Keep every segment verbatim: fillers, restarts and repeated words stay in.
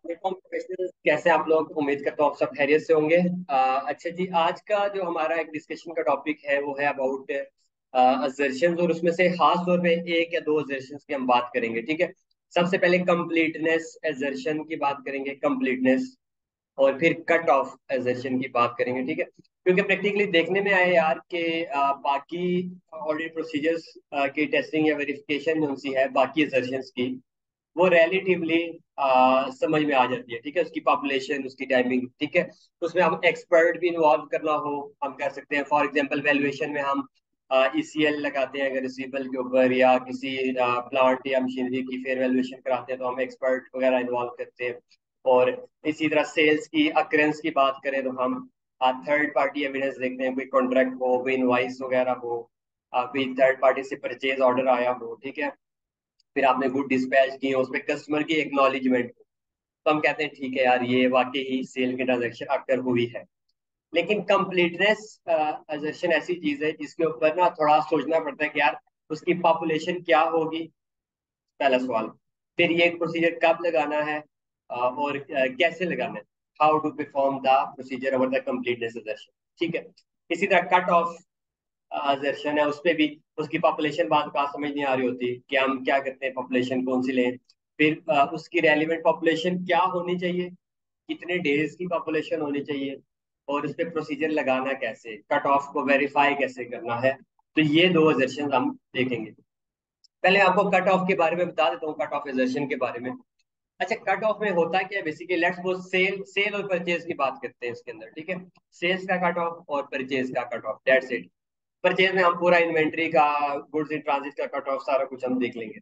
Professional कैसे आप लोग, उम्मीद करता हूँ आप सब खैरियत से होंगे। अ, अच्छा जी, आज का जो हमारा एक डिस्कशन का टॉपिक है वो है अबाउट असर्शंस, और उसमें से खास तौर पे एक या दो असर्शंस की हम बात करेंगे। ठीक है। सबसे पहले कंप्लीटनेस असर्शन की बात करेंगे, कंप्लीटनेस, और फिर कट ऑफ असर्शन की बात करेंगे। ठीक है, क्योंकि प्रैक्टिकली देखने में आया यार कि अ, बाकी ऑडिट प्रोसीजर्स की टेस्टिंग या वेरिफिकेशन जो सी है बाकी असर्शंस की, वो रिलेटिवली समझ में आ जाती है। ठीक है, उसकी पॉपुलेशन, उसकी टाइमिंग। ठीक है, उसमें हम एक्सपर्ट भी इन्वॉल्व करना हो हम कर सकते हैं। फॉर एग्जांपल वैल्यूएशन में हम ईसीएल लगाते हैं अगर रिसीवेबल के ऊपर, या किसी प्लांट या मशीनरी की फेयर वैल्यूएशन कराते हैं तो हम एक्सपर्ट वगैरह इन्वॉल्व करते हैं। और इसी तरह सेल्स की अक्रेंस की बात करें तो हम थर्ड पार्टी एविडेंस देखते हैं, कोई कॉन्ट्रैक्ट हो, कोई इनवाइस वगैरह हो, अ, कोई थर्ड पार्टी से परचेज ऑर्डर आया हो। ठीक है, फिर आपने गुड डिस्पैच की, उसमें कस्टमर की एक्नॉलेजमेंट, तो हम कहते हैं ठीक है यार, ये वाकई ही सेल की ट्रांजेक्शन अक्कर हुई है। लेकिन कंप्लीटनेस ट्रांजेक्शन ऐसी चीज है जिसके ऊपर ना थोड़ा सोचना पड़ता है कि यार उसकी पॉपुलेशन क्या होगी, पहला सवाल। फिर ये प्रोसीजर कब लगाना है, अ, और अ, कैसे लगाना है, how to perform the procedure over the completeness assertion। ठीक है। इसी तरह कट ऑफ assertion है, उस पे भी उसकी पॉपुलेशन बात का समझ नहीं आ रही होती कि हम क्या करते हैं, पॉपुलेशन कौन सी लें। फिर अ, उसकी रेलिवेंट पॉपुलेशन क्या होनी चाहिए, कितने डेज की पॉपुलेशन होनी चाहिए, और उस पर प्रोसीजर लगाना कैसे, कट ऑफ को वेरीफाई कैसे करना है। तो ये दो assertions हम देखेंगे। पहले आपको कट ऑफ के बारे में बता देता हूँ, कट ऑफ assertion के बारे में। अच्छा, कट ऑफ में होता क्या है basically, let's suppose sale sale और परचेज की बात करते हैं इसके अंदर। ठीक है, सेल्स का कट ऑफ और परचेज का cut off, that's it. Purchase में हम पूरा इन्वेंट्री का, गुड्स इन ट्रांजिट का कट ऑफ, सारा कुछ हम देख लेंगे।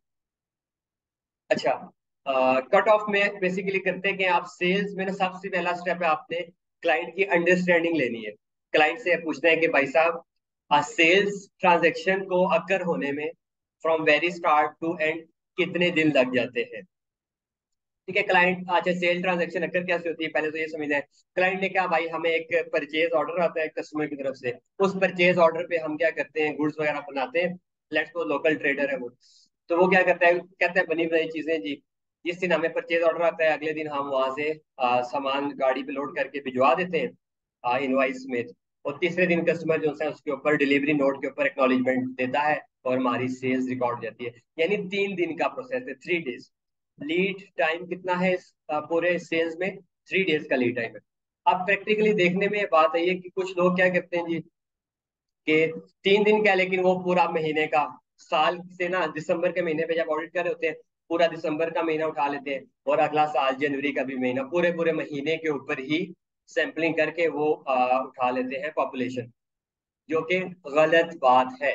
अच्छा, कट ऑफ में बेसिकली करते हैं कि आप सेल्स में ना सबसे पहला स्टेप है, आपने क्लाइंट की अंडरस्टैंडिंग लेनी है। क्लाइंट से पूछना है कि भाई साहब, सेल्स ट्रांजेक्शन को अकर होने में from very start to end कितने दिन लग जाते हैं। ठीक है, क्लाइंट, अच्छा सेल ट्रांजेक्शन अक्कर कैसे होती है, पहले तो ये समझना है। क्लाइंट ने कहा भाई हमें एक परचेज ऑर्डर आता है कस्टमर की तरफ से, उस परचेज ऑर्डर पे हम क्या करते हैं, गुड्स वगैरह बनाते हैं। लेट्स को लोकल ट्रेडर है वो, तो वो क्या करता है, कहता है बनी बनाई चीजें जी। जिस दिन हमें परचेज ऑर्डर आता है अगले दिन हम वहां से आ, सामान गाड़ी पे लोड करके भिजवा देते हैं इनवाइस में। और तीसरे दिन कस्टमर जो है उसके ऊपर डिलीवरी नोट के ऊपर एक्नॉलेजमेंट देता है, और हमारी सेल्स रिकॉर्ड हो जाती है। यानी तीन दिन का प्रोसेस है, थ्री डेज। लीड टाइम कितना है इस अ, पूरे सेल्स में, थ्री डेज का लीड टाइम है। अब प्रैक्टिकली देखने में बात आई है कि कुछ लोग क्या करते हैं जी, कि तीन दिन क्या, लेकिन वो पूरा महीने का, साल से ना दिसंबर के महीने पे जब ऑडिट कर रहे होते हैं, पूरा दिसंबर का महीना उठा लेते हैं, और अगला साल जनवरी का भी महीना, पूरे पूरे महीने के ऊपर ही सैंपलिंग करके वो अ, उठा लेते हैं पॉपुलेशन, जो कि गलत बात है,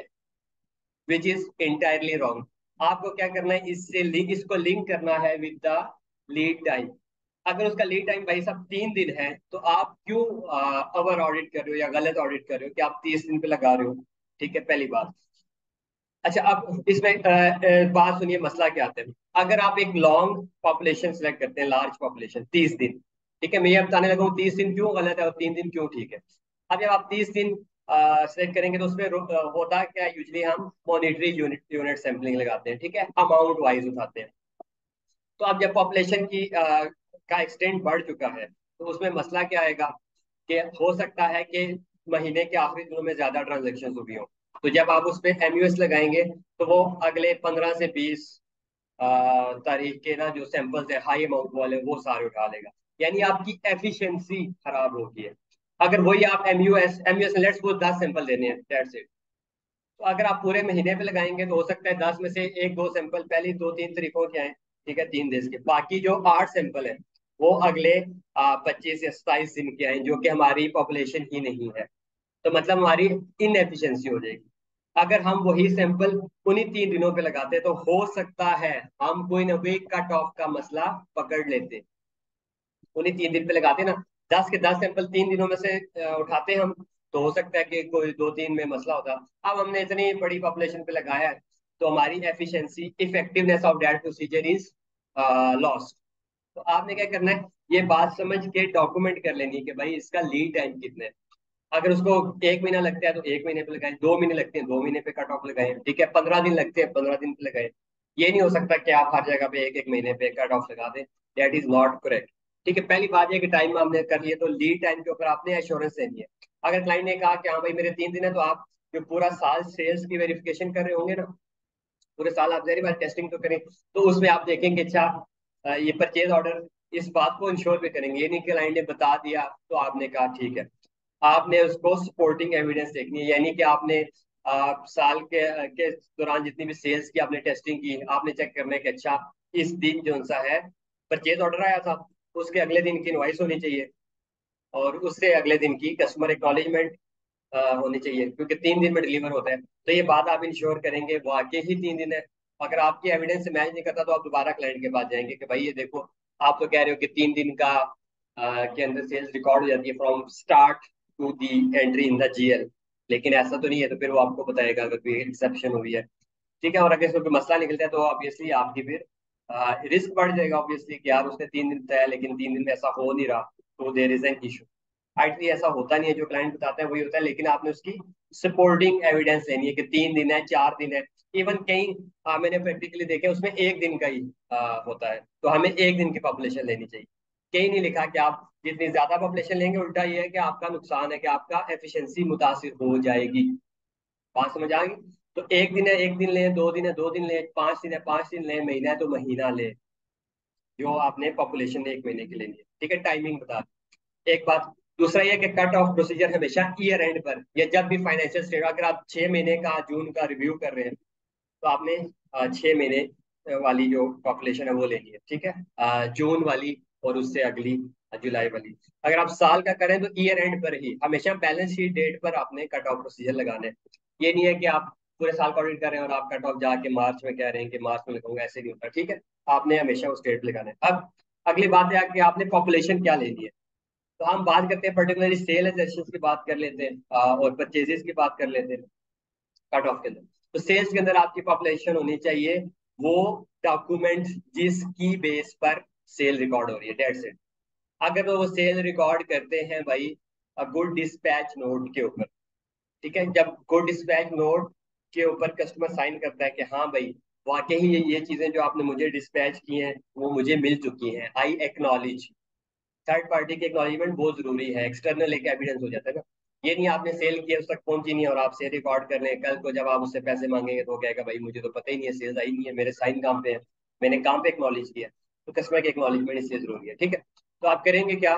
विच इज इंटायरली रॉन्ग। आपको क्या करना है, इससे लिंक, इसको लिंक करना है विद द लीड टाइम। अगर उसका लीड टाइम भाई साहब तीन दिन है, तो आप क्यों ओवर ऑडिट कर रहे हो या गलत ऑडिट कर रहे हो कि आप तीस दिन पे लगा रहे हो। ठीक है, पहली बात। अच्छा, अब इसमें अ, अ, बात सुनिए, मसला क्या आता है। अगर आप एक लॉन्ग पॉपुलेशन सेलेक्ट करते हैं, लार्ज पॉपुलेशन, तीस दिन। ठीक है, मैं ये बताने लगा हूँ तीस दिन क्यों गलत है और तीन दिन क्यों ठीक है। अब जब आप तीस दिन सेलेक्ट करेंगे तो उसमें रो- अ, होता क्या, यूजली हम मॉनिटरी यूनिट यूनिट सैंपलिंग लगाते हैं। ठीक है, अमाउंट वाइज उठाते हैं। तो अब जब पॉपुलेशन की अ, का एक्सटेंट बढ़ चुका है, तो उसमें मसला क्या आएगा, कि हो सकता है कि महीने के आखिरी दिनों में ज्यादा ट्रांजेक्शन हुई हो। तो जब आप उस पर एमयूएस लगाएंगे, तो वो अगले पंद्रह से बीस तारीख के ना जो सैंपल्स है हाई अमाउंट वाले, वो सारे उठा लेगा। यानी आपकी एफिशिएंसी खराब होगी है। अगर वही आप एमयूएस एमयूएस लेट्स वो दस सैंपल देने हैं, दैट्स इट। तो अगर आप पूरे महीने पे लगाएंगे तो हो सकता है दस में से एक दो सैंपल पहली दो तीन तरीकों के आए। ठीक है, तीन देश के, बाकी जो आठ सैंपल है वो अगले पच्चीस या सत्ताईस दिन के आए, जो कि हमारी पॉपुलेशन ही नहीं है। तो मतलब हमारी इनएफिशिएंसी हो जाएगी। अगर हम वही सैंपल उन्हीं तीन दिनों पे लगाते तो हो सकता है हम कोई ना कोई कट ऑफ का मसला पकड़ लेते। उन्हीं तीन दिन पे लगाते ना, दस के दस सैंपल तीन दिनों में से अ, उठाते हम, तो हो सकता है कि कोई दो तीन में मसला होता। अब हमने इतनी बड़ी पॉपुलेशन पे लगाया है, तो हमारी efficiency, effectiveness of that procedure is lost. तो आपने क्या करना है, ये बात समझ के डॉक्यूमेंट कर लेनी है कि भाई इसका लीड टाइम कितना है। अगर उसको एक महीना लगता है तो एक महीने पे लगाएं, दो महीने लगते हैं दो महीने पे कट ऑफ लगाएं। ठीक है, पंद्रह दिन लगते हैं पंद्रह दिन पे लगाएं। ये नहीं हो सकता कि आप हर जगह पे एक एक महीने पे कट ऑफ लगा दें, दैट इज नॉट करेक्ट। ठीक है, पहली बात ये कि टाइम हमने कर लिया, तो लीड टाइम के ऊपर आपने एश्योरेंस लेनी है। अगर क्लाइंट ने कहा कि हाँ भाई मेरे तीन दिन है, तो आप जो पूरा साल सेल्स की वेरिफिकेशन कर रहे होंगे ना, पूरे साल आप जहरी बार टेस्टिंग तो करें, तो उसमें आप देखेंगे अच्छा अ, ये परचेज ऑर्डर, इस बात को इंश्योर भी करेंगे। ये नहीं कि क्लाइंट ने बता दिया तो आपने कहा ठीक है। आपने उसको सपोर्टिंग एविडेंस देखनी है, यानी कि आपने आ, साल के के दौरान जितनी भी सेल्स की आपने टेस्टिंग की, आपने चेक करना है कि अच्छा इस दिन जो सा है परचेज ऑर्डर आया था, उसके अगले दिन की इनवॉइस होनी चाहिए, और उससे अगले दिन की कस्टमर एक्नॉलेजमेंट होनी चाहिए, क्योंकि तीन दिन में डिलीवर होता है। तो ये बात आप इंश्योर करेंगे वाकई ही तीन दिन है। अगर आपकी एविडेंस से मैच नहीं करता, तो आप दोबारा क्लाइंट के पास जाएंगे कि भाई ये देखो, आप तो कह रहे हो कि तीन दिन का अ, के अंदर सेल्स रिकॉर्ड हो जाती है from start to the entry in the GL, लेकिन ऐसा तो नहीं है। तो फिर वो आपको बताएगा अगर कोई एक्सेप्शन हुई है। ठीक है, और अगर इसमें कोई मसला निकलता है, तो ऑब्वियसली आपकी फिर रिस्क बढ़ जाएगा ऑब्वियसली, कि यार उसने तीन दिन बताया लेकिन तीन दिन में ऐसा हो नहीं रहा, तो there is an issue. Ideally ऐसा होता नहीं है, जो क्लाइंट बताते हैं वही होता है, लेकिन आपने उसकी सपोर्टिंग एविडेंस लेनी है कि तीन दिन है, चार दिन है। इवन कहीं आ, मैंने प्रैक्टिकली देखे उसमें एक दिन का ही आ, होता है, तो हमें एक दिन की पॉपुलेशन लेनी चाहिए। कहीं नहीं लिखा कि आप जितनी ज्यादा पॉपुलेशन लेंगे, उल्टा ये है कि आपका नुकसान है, कि आपका एफिशिएंसी मुतासिर हो जाएगी। बात समझ आ गई? तो एक दिन है एक दिन लें, दो दिन है दो दिन लें, पांच दिन है पांच दिन लें, महीना है तो महीना लें, जो आपने पॉपुलेशन एक महीने की लेनी है। ठीक है, टाइमिंग बता दी। एक बात, दूसरा ये कि कट ऑफ प्रोसीजर हमेशा ईयर एंड पर, या जब भी फाइनेंशियल स्टेट, अगर आप छह महीने का जून का रिव्यू कर रहे हैं, तो आपने अ, छह महीने वाली जो पॉपुलेशन है वो लेनी है। ठीक है, अ, जून वाली और उससे अगली अ, जुलाई वाली। अगर आप साल का करें तो ईयर एंड पर ही हमेशा बैलेंस शीट डेट पर आपने कट ऑफ प्रोसीजर लगाने हैं। ये नहीं है कि आप पूरे साल का ऑडिट कर रहे हैं और आप कट ऑफ जाके मार्च में कह रहे हैं कि मार्च में लगाऊंगा, ऐसे नहीं होता। ठीक है, आपने हमेशा उस डेट पे लगाना है। अब अगली बात है कि आपने पॉपुलेशन क्या लेनी है। तो हम बात करते हैं पर्टिकुलरली सेल एसेशंस की बात कर लेते हैं, आ, और परचेजेस की बात कर लेते हैं कट ऑफ के अंदर। तो सेल्स के अंदर आपकी पॉपुलेशन होनी चाहिए वो डॉक्यूमेंट जिसकी बेस पर सेल रिकॉर्ड हो रही है, डेट्स इट। अगर तो वो सेल रिकॉर्ड करते हैं भाई गुड डिस्पैच नोट के ऊपर, ठीक है, जब गुड डिस्पैच नोट के ऊपर कस्टमर साइन करता है कि हाँ भाई वाकई ही ये ये चीजें जो आपने मुझे डिस्पैच की हैं वो मुझे मिल चुकी हैं, आई एक्नॉलेज। थर्ड पार्टी की एक्नॉलेजमेंट बहुत जरूरी है, एक्सटर्नल एक एविडेंस हो जाता है ना। ये नहीं आपने सेल किया उस तक पहुंची नहीं और आप सेल रिकॉर्ड कर रहे हैं, कल को जब आप उससे पैसे मांगेंगे तो वो कहेगा भाई मुझे तो पता ही नहीं है, सेल्स आई नहीं है, मेरे साइन काम पे है, मैंने काम पे एक्नॉलेज किया। तो कस्टमर की एक्नॉलेजमेंट इसलिए जरूरी है। ठीक है, तो आप करेंगे क्या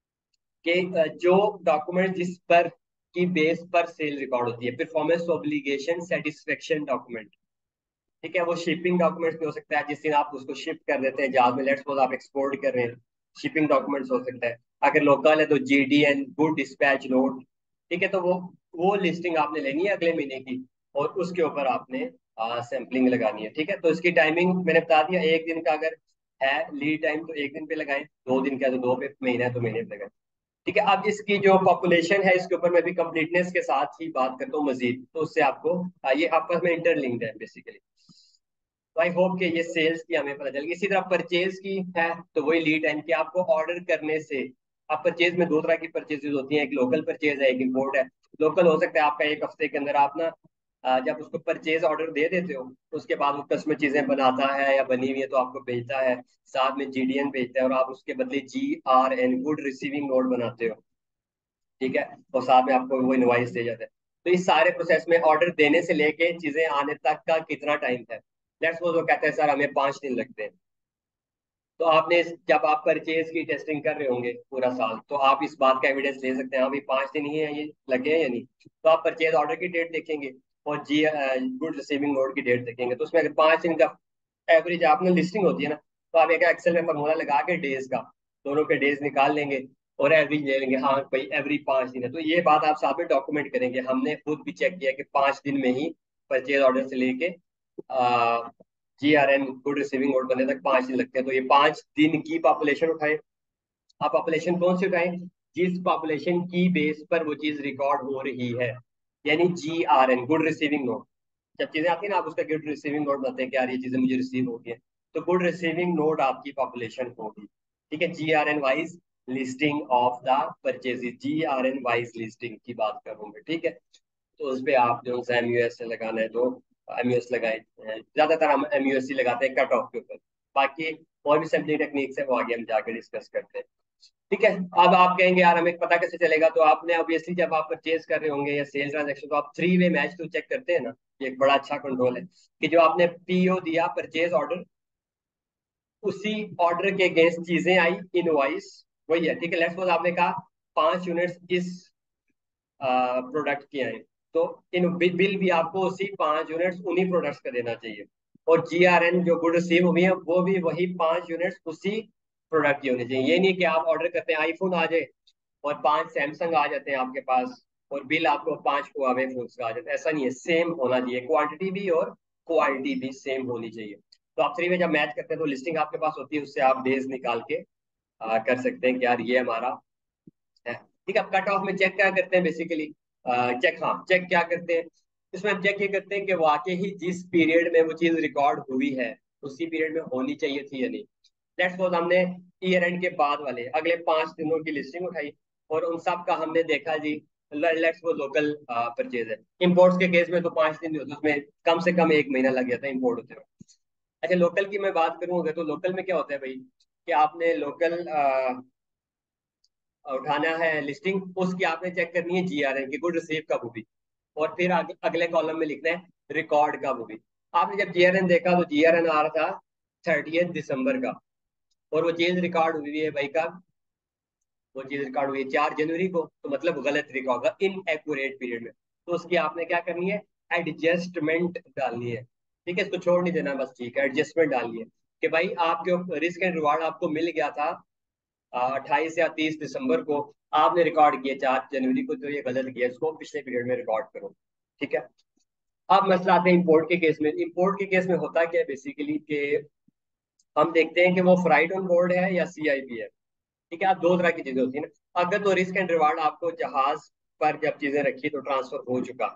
कि अ, जो डॉक्यूमेंट जिस पर की बेस पर सेल रिकॉर्ड होती है, परफॉर्मेंस ऑब्लिगेशन सेटिस्फेक्शन डॉक्यूमेंट। ठीक है, वो शिपिंग डॉक्यूमेंट्स भी हो सकता है, जिस दिन आप उसको शिप कर देते हैं जहाज में, लेट्स सपोज आप एक्सपोर्ट कर रहे हैं, शिपिंग डॉक्यूमेंट्स हो सकता है। अगर लोकल है तो जीडीएन, गुड डिस्पैच नोट। ठीक है, तो वो वो लिस्टिंग आपने लेनी है अगले महीने की, और उसके ऊपर आपने सैम्पलिंग लगानी है। ठीक है, तो इसकी टाइमिंग मैंने बता दिया, एक दिन का अगर है लीड टाइम तो एक दिन पे लगाएं, दो दिन का है तो दो पे, महीना है तो महीने पे लगाएं। ठीक है, अब इसकी जो पॉपुलेशन है इसके ऊपर मैं भी कंप्लीटनेस के साथ ही बात करता हूँ मजीद, तो उससे आपको आ, ये आपस में इंटरलिंक्ड है बेसिकली। तो आई होप कि ये सेल्स की हमें पता चल गई। इसी तरह परचेज की है, तो वही लीड टाइम की आपको ऑर्डर करने से। आप परचेज में दो तरह की परचेजेज होती हैं, एक लोकल परचेज है, एक इम्पोर्ट है। लोकल हो सकता है आपका एक हफ्ते के अंदर आप ना आ, जब उसको परचेज ऑर्डर दे देते हो, उसके बाद वो कस्टमर चीजें बनाता है या बनी हुई है तो आपको भेजता है, साथ में जीडीएन भेजता है, और आप उसके बदले G R N good receiving note बनाते हो। ठीक है, और साथ में आपको वो इनवाइस दे जाता है। तो इस सारे प्रोसेस में ऑर्डर देने से लेके चीजें आने तक का कितना टाइम है? लेट्स सपोज वो कहते हैं सर हमें पांच दिन लगते हैं। तो आपने जब आप परचेज की टेस्टिंग कर रहे होंगे पूरा साल, तो आप इस बात का एविडेंस ले सकते हैं, हाँ भाई पांच दिन ही है ये लगे हैं या नहीं। तो आप परचेज ऑर्डर की डेट देखेंगे और जी गुड रिसीविंग नोट की डेट देखेंगे, तो उसमें अगर पांच दिन का एवरेज आपने लिस्टिंग होती है ना, तो आप एक एक्सेल में फॉर्मूला लगा के डेज का, दोनों के डेज निकाल लेंगे और एवरेज ले लेंगे, हाँ भाई एवरी पांच दिन है। तो ये बात आप साथ में डॉक्यूमेंट करेंगे, हमने खुद भी चेक किया कि पांच दिन में ही परचेज ऑर्डर से लेके G R N good receiving note बनने तक पांच दिन लगते हैं। तो ये पांच दिन की पॉपुलेशन उठाए। आप पॉपुलेशन कौन सी उठाएं? जिस पॉपुलेशन की बेस पर वो चीज रिकॉर्ड हो रही है, यानी G R N good receiving note. जब चीजें आती है ना, आप उसका गुड रिसीविंग नोट बनाते हैं कि यार ये चीजें मुझे रिसीव हो गई है, तो गुड रिसीविंग नोट आपकी पॉपुलेशन होगी। ठीक है, G R N wise listing of the purchases, G R N wise listing की बात करूंगा। ठीक है, तो उस पे आप जो सा एम यू एस से लगाना है तो एम यू एस लगाए। ज्यादातर हम एम यू एस सी लगाते हैं कट ऑफ के ऊपर। बाकी और भी सैम्पलिंग टेक्निक्स है, वो आगे हम जाकर डिस्कस करते हैं। ठीक है। अब आप कहेंगे यार हमें पता कैसे चलेगा, तो आपने ऑब्वियसली जब आप परचेज कर रहे होंगे या सेल ट्रांजेक्शन, तो आप three way match to check करते हैं ना। ये एक बड़ा अच्छा कंट्रोल है कि जो आपने पीओ दिया, परचेज ऑर्डर, उसी ऑर्डर के अगेंस्ट चीजें आई, इनवॉइस वही है। ठीक है, लेट्स सपोज आपने कहा पांच यूनिट्स इस प्रोडक्ट की आए, तो इन बिल भी आपको उसी पांच यूनिट्स उन्हीं प्रोडक्ट्स का देना चाहिए। और जीआरएन जो गुड रिसीव हुई है वो भी वही पांच यूनिट्स उसी प्रोडक्ट की होनी चाहिए। ये नहीं कि आप ऑर्डर करते हैं आईफोन आ जाए और पांच सैमसंग आ जाते हैं आपके पास, और बिल आपको पांच हुआवे फोन्स का आ जाता है। ऐसा नहीं है, सेम होना चाहिए, क्वांटिटी भी और क्वालिटी भी सेम होनी चाहिए। तो आप थ्री में जब मैच करते हैं तो लिस्टिंग आपके पास होती है, उससे आप डेज निकाल के आ, कर सकते हैं कि यार ये हमारा है। ठीक है, अब कट ऑफ में चेक क्या करते हैं बेसिकली, चेक, हाँ चेक क्या करते हैं इसमें, हम चेक ये करते हैं कि वाकई ही जिस पीरियड में वो चीज रिकॉर्ड हुई है उसी पीरियड में होनी चाहिए थी या नहीं। लेट्स सपोज हमने ईयर एंड के बाद वाले अगले पांच दिनों की लिस्टिंग उठाई और उन सब का हमने देखा जी, लेट्स सपोज लोकल परचेज है। इंपोर्ट्स के केस में तो पांच दिन नहीं होते, उसमें कम से कम एक महीना लग जाता है इंपोर्ट होते हुए। अच्छा, लोकल की मैं बात करूंगा तो लोकल में क्या होता है भाई, कि आपने लोकल उठाना है लिस्टिंग, उसकी आपने चेक करनी है जीआरएन की, गुड रिसीव का वो भी, और फिर अग, अगले कॉलम में लिखना है रिकॉर्ड का वो भी। आपने जब जीआरएन देखा तो जीआरएन आ रहा था थर्टियथ दिसंबर का, और वो चीज रिकॉर्ड हुई है भाई का, वो चीज रिकॉर्ड हुई है चार जनवरी को, तो मतलब गलत रिकॉर्ड होगा, इन एक्यूरेट पीरियड में। तो उसकी आपने क्या करनी है, एडजस्टमेंट डालनी है। ठीक है, इसको छोड़ नहीं देना बस, ठीक है, एडजस्टमेंट डालनी है कि भाई आपके रिस्क एंड रिवार्ड आपको मिल गया था अट्ठाईस या तीस दिसंबर को, आपने रिकॉर्ड किया चार जनवरी को, तो ये गलत किया, इसको पिछले पीरियड में रिकॉर्ड करो। ठीक है। अब मसला आते हैं इंपोर्ट के केस में। इंपोर्ट के केस में होता क्या है बेसिकली कि हम देखते हैं कि वो फ्राइट ऑन बोर्ड है या सीआईपी है। ठीक है, आप दो तरह की चीजें होती है ना। अगर तो रिस्क एंड रिवार्ड आपको जहाज पर जब चीजें रखी तो ट्रांसफर हो चुका,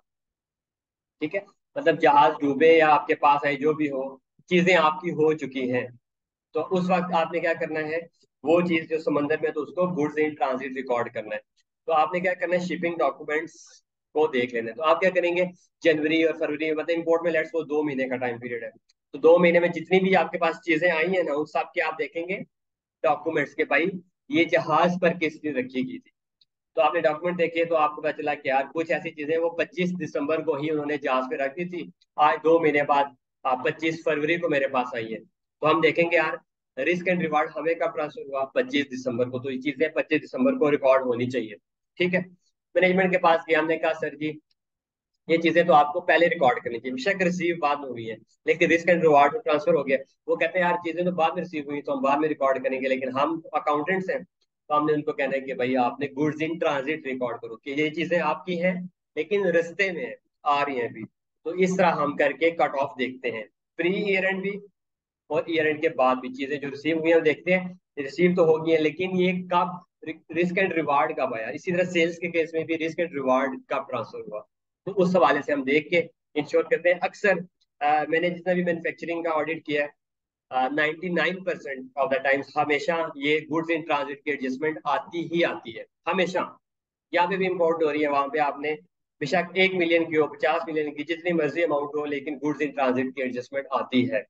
ठीक है, मतलब जहाज डूबे या आपके पास आई जो भी हो, चीजें आपकी हो चुकी हैं, तो उस वक्त आपने क्या करना है, वो चीज जो समंदर में, तो उसको गुड्स इन ट्रांजिट रिकॉर्ड करना है। तो आपने क्या करना है, शिपिंग डॉक्यूमेंट्स को देख लेना है। तो आप क्या करेंगे, जनवरी और फरवरी में, मतलब इंपोर्ट में लेट्स वो दो महीने का टाइम पीरियड है, तो दो महीने में जितनी भी आपके पास चीजें आई हैं ना, उन सब के आप देखेंगे डॉक्यूमेंट्स के, भाई ये जहाज पर किस दिन रखी गई थी। तो आपने डॉक्यूमेंट देखे तो आपको पता चला कि यार कुछ ऐसी चीजें वो पच्चीस दिसंबर को ही उन्होंने जहाज पे रख दी थी, आज दो महीने बाद पच्चीस फरवरी को मेरे पास आई है। तो हम देखेंगे यार रिस्क एंड रिवार्ड हमें कब ट्रांसफर हुआ, पच्चीस दिसंबर को, तो ये चीजें पच्चीस दिसंबर को रिकॉर्ड होनी चाहिए। ठीक है, मैनेजमेंट के पास गया, हमने कहा सर जी ये चीजें तो आपको पहले रिकॉर्ड करनी चाहिए, बेशक रिसीव बाद में हुई है, लेकिन रिस्क एंड रिवार्ड ट्रांसफर हो गया। वो कहते हैं यार चीजें तो बाद में रिसीव हुई तो हम बाद में रिकॉर्ड करेंगे, लेकिन हम अकाउंटेंट्स हैं, तो हमने उनको कहना है कि भाई आपने गुड्स इन ट्रांजिट रिकॉर्ड करो कि ये चीजें आपकी हैं लेकिन रास्ते में है, आ रही हैं अभी। तो इस तरह हम करके कट ऑफ देखते हैं, प्री ईयर एंड भी और ईयर एंड के बाद भी चीजें जो रिसीव हुई हैं हम देखते हैं, रिसीव तो हो गई है लेकिन ये कब, रिस्क एंड रिवार्ड कब आया। इसी तरह सेल्स के केस में भी रिस्क एंड रिवार्ड कब ट्रांसफर हुआ, तो उस हवाले से हम देख के इंश्योर करते हैं। अक्सर अ, मैंने जितना भी मैन्युफैक्चरिंग का ऑडिट किया है, ninety nine percent of the times हमेशा ये गुड्स इन ट्रांजिट की एडजस्टमेंट आती ही आती है, हमेशा। यहाँ पे भी इम्पोर्ट हो रही है, वहां पे आपने बेशक एक मिलियन की हो, पचास मिलियन की, जितनी मर्जी अमाउंट हो, लेकिन गुड्स इन ट्रांजिट की एडजस्टमेंट आती है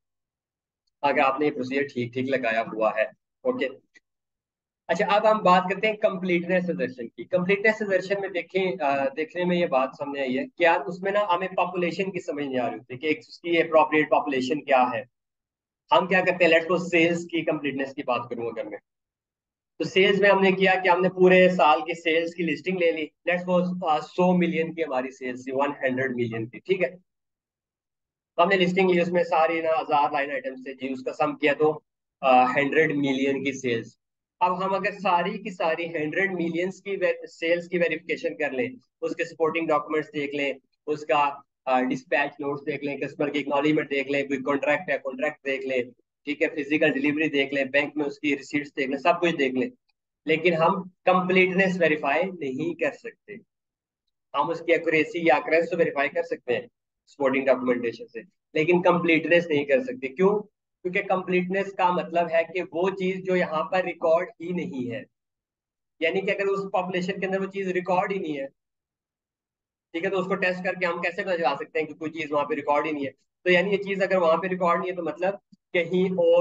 अगर आपने ये प्रोसीजर ठीक ठीक लगाया हुआ है। ओके। अच्छा, अब हम बात करते हैं कंप्लीटनेस दर्शन की। कंप्लीटनेस दर्शन में देखें, अ, देखने में ये बात सामने आई है कि यार उसमें ना हमें पॉपुलेशन की समझ नहीं आ रही होती कि एक उसकी अप्रोप्रिएट पॉपुलेशन क्या है। हम क्या करते हैं, लेट्स सपोज सेल्स की कंप्लीटनेस की बात करूंगा अगर मैं, तो सेल्स में हमने किया कि हमने पूरे साल की सेल्स की लिस्टिंग ले ली। लेट्स सपोज सौ मिलियन की हमारी सेल्स थी, वन हंड्रेड मिलियन की, ठीक है। तो हमने लिस्टिंग ली, उसमें सारी ना हजार लाइन आइटम्स थे जी, उसका सम किया तो हंड्रेड मिलियन की सेल्स। अब हम अगर सारी की सारी हंड्रेड मिलियंस की सेल्स की वेरिफिकेशन कर लें, उसके सपोर्टिंग डॉक्यूमेंट्स देख लें, उसका डिस्पैच नोट्स देख लें, कस्टमर की एक्नॉलेजमेंट देख लें, कोई कॉन्ट्रैक्ट है कॉन्ट्रैक्ट देख लें, ठीक है, फिजिकल डिलीवरी देख लें, बैंक में उसकी रिसीट्स देख लें, सब कुछ देख लें, लेकिन हम कंप्लीटनेस वेरीफाई नहीं कर सकते। हम उसकी एक्यूरेसी या एक्यूरेंस तो वेरीफाई कर सकते हैं सपोर्टिंग डॉक्यूमेंटेशन से, लेकिन कंप्लीटनेस नहीं कर सकते। क्यों? क्योंकि कंप्लीटनेस का मतलब है कि वो चीज जो यहाँ पर रिकॉर्ड ही नहीं है, यानी कि अगर उस पॉपुलेशन के अंदर वो चीज रिकॉर्ड ही नहीं है, ठीक है, तो उसको टेस्ट करके हम कैसे पता चला सकते हैं कि कोई चीज वहां पे रिकॉर्ड ही नहीं है। तो यानी ये चीज अगर वहां पे रिकॉर्ड नहीं है तो मतलब कहीं और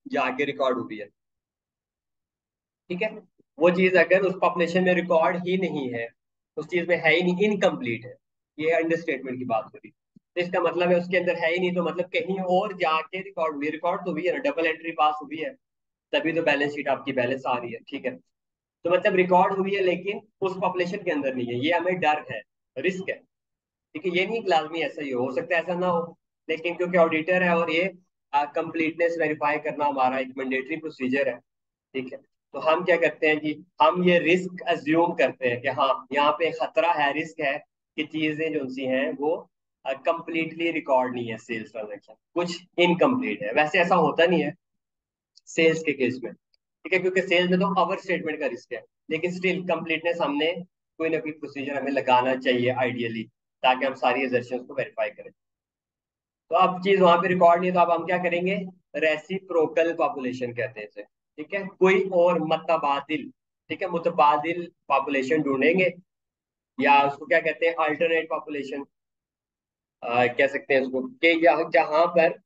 जाके रिकॉर्ड हुई है। ठीक है, वो चीज अगर उस पॉपुलेशन में रिकॉर्ड ही नहीं है, उस चीज में है ही नहीं, इनकम्प्लीट है, ये अंडरस्टेटमेंट की बात हो रही, तो इसका मतलब है उसके अंदर है ही नहीं, तो मतलब कहीं और जाके रिकॉर्ड हुई, रिकॉर्ड तो हुई है ना, डबल एंट्री पास हुई है, तभी तो बैलेंस शीट आपकी बैलेंस आ रही है। ठीक है, तो मतलब रिकॉर्ड हुई है लेकिन उस पॉपुलेशन के अंदर नहीं है, ये हमें डर है, रिस्क है। ठीक है, ये नहीं कि लाजमी ऐसा ही हो हो सकता है ऐसा ना हो, लेकिन क्योंकि ऑडिटर है और ये कंप्लीटनेस वेरीफाई करना हमारा एक मैंडेटरी प्रोसीजर है। ठीक है, तो हम क्या करते हैं जी, हम ये रिस्क अज्यूम करते हैं कि हाँ यहाँ पे खतरा है, रिस्क है कि चीजें जो सी हैं वो कंप्लीटली रिकॉर्ड नहीं है, सेल्स ट्रांजेक्शन कुछ इनकम्प्लीट है। वैसे ऐसा होता नहीं है सेल्स के केस में। ठीक है, क्योंकि सेल्स में तो ओवर स्टेटमेंट का रिस्क है, लेकिन स्टिल कंप्लीटनेस हमने कोई ना कोई प्रोसीजर हमें लगाना चाहिए आइडियली, ताकि हम सारी एजर्शंस को वेरीफाई करें। तो अब चीज वहां पे रिकॉर्ड नहीं है, तो अब हम क्या करेंगे, रेसिप्रोकल पॉपुलेशन कहते हैं इसे। ठीक है, कोई और मतबादिल, ठीक है, मुतबादिल पॉपुलेशन ढूंढेंगे, या उसको क्या कहते हैं, अल्टरनेट पॉपुलेशन कह सकते हैं उसको, कि यहाँ जहां पर,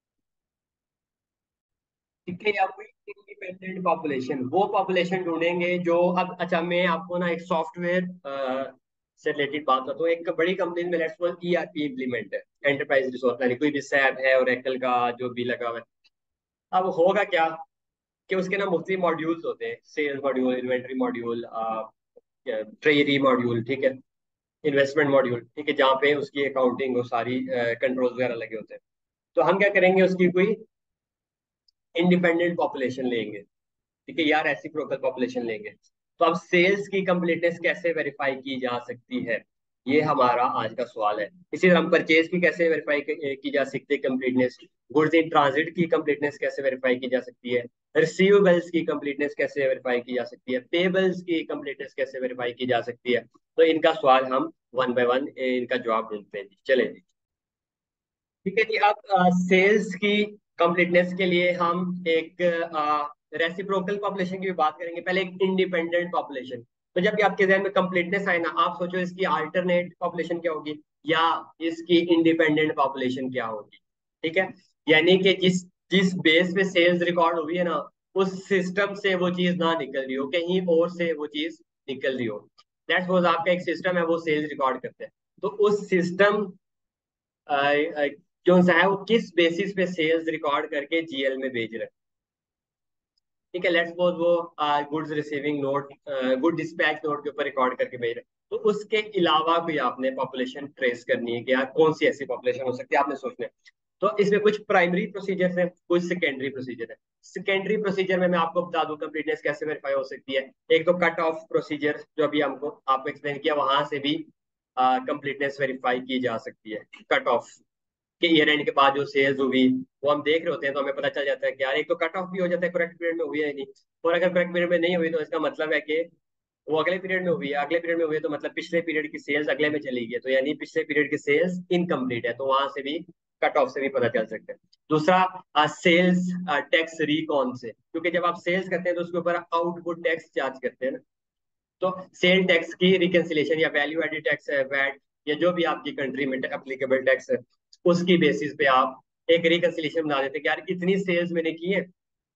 ठीक है, या कोई इंडिपेंडेंट पॉपुलेशन, वो पॉपुलेशन ढूंढेंगे जो, अब अच्छा मैं आपको ना एक सॉफ्टवेयर से रिलेटेड बात करता हूँ। एक बड़ी कंपनी में लेट्स सपोज ईआरपी इम्प्लीमेंट है, एंटरप्राइज रिसोर्स प्लानिंग, कोई भी सैप है और एकल का जो भी लगा हुआ है। अब होगा क्या कि उसके ना मुख्तलिफ मॉड्यूल्स होते हैं, sales module, inventory module, treasury module, ठीक है, इन्वेस्टमेंट मॉड्यूल, ठीक है, जहाँ पे उसकी अकाउंटिंग और सारी कंट्रोल्स वगैरह लगे होते हैं। तो हम क्या करेंगे, उसकी कोई इंडिपेंडेंट पॉपुलेशन लेंगे, ठीक है, या रेसिप्रोकल पॉपुलेशन लेंगे। तो अब सेल्स की कंप्लीटनेस कैसे वेरीफाई की जा सकती है, ये हमारा आज का सवाल है। इसी तरह हम परचेज की कैसे वेरीफाई की जा सकती है कंप्लीटनेस, गुड्स इन ट्रांजिट की कंप्लीटनेस कैसे वेरीफाई की जा सकती है, रिसीवेबल्स की कंप्लीटनेस कैसे वेरीफाई की जा सकती है, पेबल्स की कंप्लीटनेस कैसे वेरीफाई की जा सकती है। तो इनका सवाल हम वन बाय वन इनका जवाब ढूंढते हैं जी, चले जी। ठीक है जी, अब सेल्स की कंप्लीटनेस के लिए हम एक रेसिप्रोकल पॉपुलेशन की भी बात करेंगे, पहले एक इंडिपेंडेंट पॉपुलेशन। तो जब भी आपके जहन में कंप्लीटनेस आए ना, आप सोचो इसकी अल्टरनेट पॉपुलेशन क्या होगी, या इसकी इंडिपेंडेंट पॉपुलेशन क्या होगी। ठीक है, यानी कि जिस जिस बेस पे सेल्स रिकॉर्ड हुई है ना, उस सिस्टम से वो चीज ना निकल रही हो, कहीं और से वो चीज निकल रही हो। लेट्स सपोज आपका एक सिस्टम है, वो सेल्स रिकॉर्ड करते हैं, तो उस सिस्टम जो सा है वो किस बेसिस पे सेल्स रिकॉर्ड करके जीएल में भेज रहे हैं। ठीक है, लेट्स सपोज वो goods receiving note, good dispatch note के ऊपर रिकॉर्ड करके भेज रहे हैं, तो उसके अलावा कोई आपने पॉपुलेशन ट्रेस करनी है कि यार कौन सी ऐसी पॉपुलेशन हो सकती है, आपने सोचना है। तो इसमें कुछ प्राइमरी प्रोसीजर है, कुछ सेकेंडरी प्रोसीजर है। सेकेंडरी प्रोसीजर में मैं आपको बता दूं कंप्लीटनेस कैसे वेरीफाई हो सकती है। एक तो कट ऑफ प्रोसीजर, जो अभी हमको आपको एक्सप्लेन किया, वहां से भी कंप्लीटनेस वेरीफाई की जा सकती है। कट ऑफ कि ईयर एंड के बाद जो सेल्स हुई वो हम देख रहे होते हैं, तो हमें पता चल जाता है कि यार एक तो कट ऑफ भी हो जाता है करेक्ट पीरियड में हुई है या नहीं। और अगर करेक्ट पीरियड में नहीं हुई तो इसका मतलब है कि वो अगले पीरियड में हुई है, अगले पीरियड में हुई है तो मतलब पिछले पीरियड की सेल्स अगले में चली गई है, तो यानी पिछले पीरियड की सेल्स इनकम्प्लीट है, तो वहां से भी कट ऑफ से भी पता चल सकता है। दूसरा, सेल्स टैक्स रिकॉन से, क्योंकि जब आप सेल्स करते हैं तो उसके ऊपर आउटपुट टैक्स चार्ज करते हैं ना। तो सेल टैक्स की रिकंसिलेशन या वैल्यू एडेड टैक्स है, वैट, या जो भी आपकी कंट्री में एप्लीकेबल टैक्स है, उसकी बेसिस पे आप एक रिकंसिलेशन बना देते हैं कि यार इतनी सेल्स मैंने की है,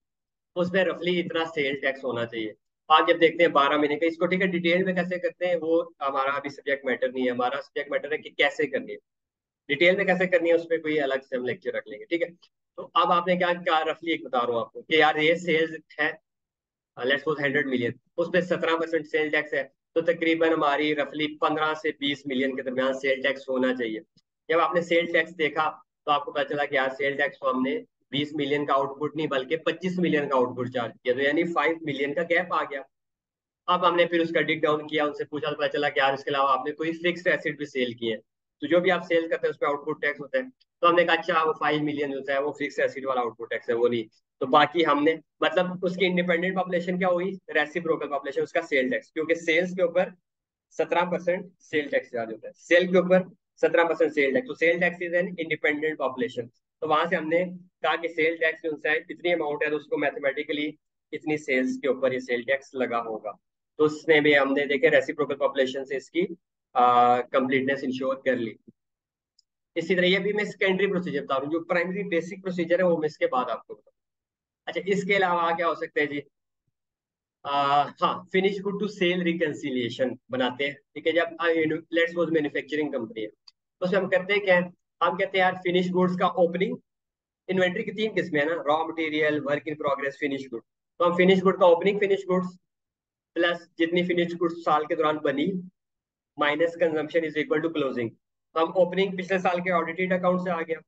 उसमें रफली इतना सेल टैक्स होना चाहिए। आप जब देखते हैं बारह महीने का इसको, ठीक है, डिटेल में कैसे करते हैं वो हमारा अभी सब्जेक्ट मैटर नहीं है, हमारा सब्जेक्ट मैटर है कि कैसे करनी है, डिटेल में कैसे करनी है उस पर कोई अलग से हम लेक्चर रख लेंगे। ठीक है, तो अब आपने क्या क्या रफली एक बता रहा हूँ आपको कि यार ये सेल्स है, लेट्स सपोज हंड्रेड मिलियन, उस पर सत्रह परसेंट सेल टैक्स है, तो तकरीबन हमारी रफली पंद्रह से बीस मिलियन के दरमियान सेल टैक्स होना चाहिए। जब आपने सेल टैक्स देखा तो आपको पता चला कि यार सेल टैक्स को हमने बीस मिलियन का आउटपुट नहीं बल्कि पच्चीस मिलियन का आउटपुट चार्ज किया, तो यानी फाइव मिलियन का गैप आ गया। अब हमने फिर उसका डिग डाउन किया, उनसे पूछा तो पता चला कि यार इसके अलावा आपने कोई फिक्स्ड एसेट भी सेल किए, तो जो भी आप सेल करते हैं उस पर आउटपुट टैक्स होता है। तो हमने कहा अच्छा वो फाइव मिलियन होता है वो फिक्स एसिड वाला आउटपुट टैक्स है, वो नहीं। तो बाकी हमने मतलब उसकी इंडिपेंडेंट पॉपुलेशन क्या हुई, रेसिप्रोकल पॉपुलेशन, उसका सेल टैक्स, क्योंकि सेल्स के ऊपर सत्रह परसेंट सेल टैक्स चार्ज होता है, सेल के ऊपर सत्रह परसेंट सेल टैक्स, तो sale tax is an independent population. तो वहां से हमने कहा कि सेल टैक्स जो है इतनी अमाउंट है, तो उसको मैथमेटिकली इतनी सेल्स के ऊपर ये सेल टैक्स लगा होगा। तो उसने भी हमने देखे रेसिप्रोकल पॉपुलेशन से इसकी कंप्लीटनेस इंश्योर कर ली। इसी तरह ये भी मैं सेकेंडरी प्रोसीजर बता रहा हूँ, जो प्राइमरी बेसिक प्रोसीजर है वो मैं इसके बाद आपको बताऊँ। अच्छा, इसके अलावा क्या हो सकता है जी? आ, हाँ, finish good to sale reconciliation बनाते हैं, ठीक है। जब लेट्स सपोज मैन्युफैक्चरिंग कंपनी है, तो उसमें हम करते हैं क्या है, हम कहते हैं यार फिनिश गुड्स का ओपनिंग, इन्वेंट्री की तीन किस्में है ना, raw material, work in progress, finish good. तो हम फिनिश गुड का ओपनिंग फिनिश गुड्स प्लस जितनी फिनिश गुड्स साल के दौरान बनी minus consumption is equal to closing. तो हम ओपनिंग पिछले साल के ऑडिटेड अकाउंट से आ गया।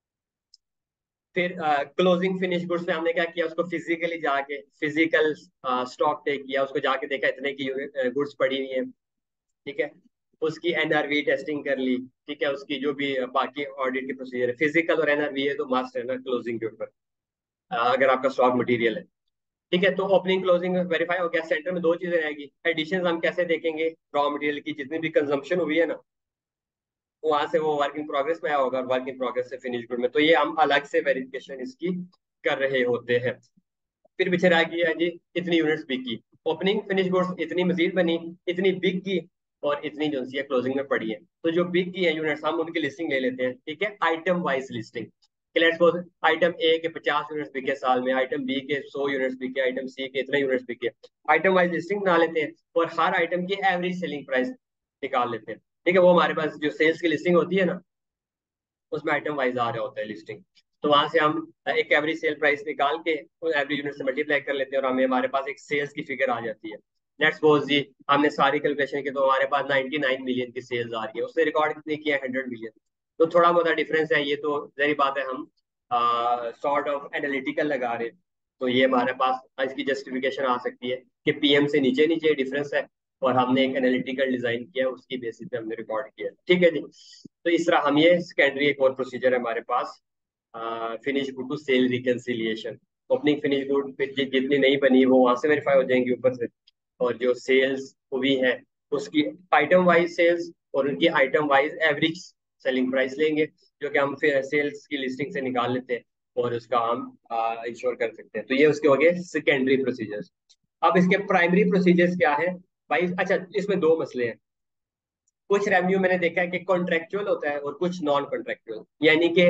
फिर क्लोजिंग फिनिश गुड्स में हमने क्या किया, उसको फिजिकली जाके फिजिकल स्टॉक टेक किया, उसको जाके देखा इतने की गुड्स पड़ी हुई है, ठीक है। उसकी एनआरवी टेस्टिंग कर ली, ठीक है। उसकी जो भी अ, बाकी ऑडिट की प्रोसीजर है, फिजिकल और एनआरवी है तो मस्ट है ना क्लोजिंग के ऊपर, अ, अगर आपका स्टॉक मटेरियल है, ठीक है। तो ओपनिंग क्लोजिंग वेरीफाई हो गया। सेंटर में दो चीजें रहेगी, एडिशन हम कैसे देखेंगे, रॉ मटेरियल की जितनी भी कंजम्पशन हुई है ना, वहां से वो वर्क इन प्रोग्रेस में आया होगा, वर्क इन प्रोग्रेस से फिनिश गुड में, तो ये हम अलग से वेरिफिकेशन इसकी कर रहे होते हैं। फिर पीछे रह गया जी इतनी यूनिट्स बिकी, ओपनिंग फिनिश गुड्स इतनी मजीद बनी, इतनी बिक की, और इतनी जो सी है क्लोजिंग में पड़ी है। तो जो बिक की है यूनिट्स हम उनकी लिस्टिंग ले लेते हैं, ठीक है, item wise listing. Let's suppose item A के पचास यूनिट्स बिके साल में, आइटम बी के सौ यूनिट्स बिके, आइटम सी के इतने यूनिट्स बिके। आइटम वाइज लिस्टिंग बना लेते हैं और हर आइटम की एवरेज सेलिंग प्राइस निकाल लेते हैं, ठीक है। वो हमारे पास जो सेल्स की लिस्टिंग होती है ना, उसमें आइटम वाइज आ रहा होता है लिस्टिंग। तो वहां से हम एक एवरेज सेल प्राइस निकाल के एवरेज यूनिट से मल्टीप्लाई कर लेते हैं और हमें हमारे पास एक सेल्स की फिगर आ जाती है। लेट्स सपोज जी हमने सारी कैलकुलेशन की तो हमारे पास नाइनटी नाइन मिलियन की सेल्स आ रही है, उसने रिकॉर्ड कितनी किया है, हंड्रेड मिलियन। तो थोड़ा बहुत डिफरेंस है, ये तो जहरी बात है, हम सॉर्ट ऑफ एनालिटिकल लगा रहे हैं। तो ये हमारे पास इसकी जस्टिफिकेशन आ सकती है कि पीएम से नीचे नीचे डिफरेंस है और हमने एक एनालिटिकल डिजाइन किया, उसकी बेसिस पे हमने रिकॉर्ड किया, ठीक है जी। तो इस तरह हम ये सेकेंडरी एक और प्रोसीजर है हमारे पास, finish good to sale reconciliation. Opening finish good जितनी नहीं बनी वो वहां से वेरीफाई हो जाएंगी ऊपर से, और जो सेल्स हुई है उसकी आइटम वाइज सेल्स और उनकी item wise average selling price लेंगे, जो कि हम फिर सेल्स की लिस्टिंग से निकाल लेते हैं और उसका हम इंश्योर कर सकते हैं। तो ये उसके हो गए सेकेंडरी प्रोसीजर्स। अब इसके प्राइमरी प्रोसीजर्स क्या है भाई? अच्छा, इसमें दो मसले हैं। कुछ रेवेन्यू मैंने देखा है कि कॉन्ट्रेक्चुअल होता है और कुछ नॉन कॉन्ट्रेक्चुअल, यानी कि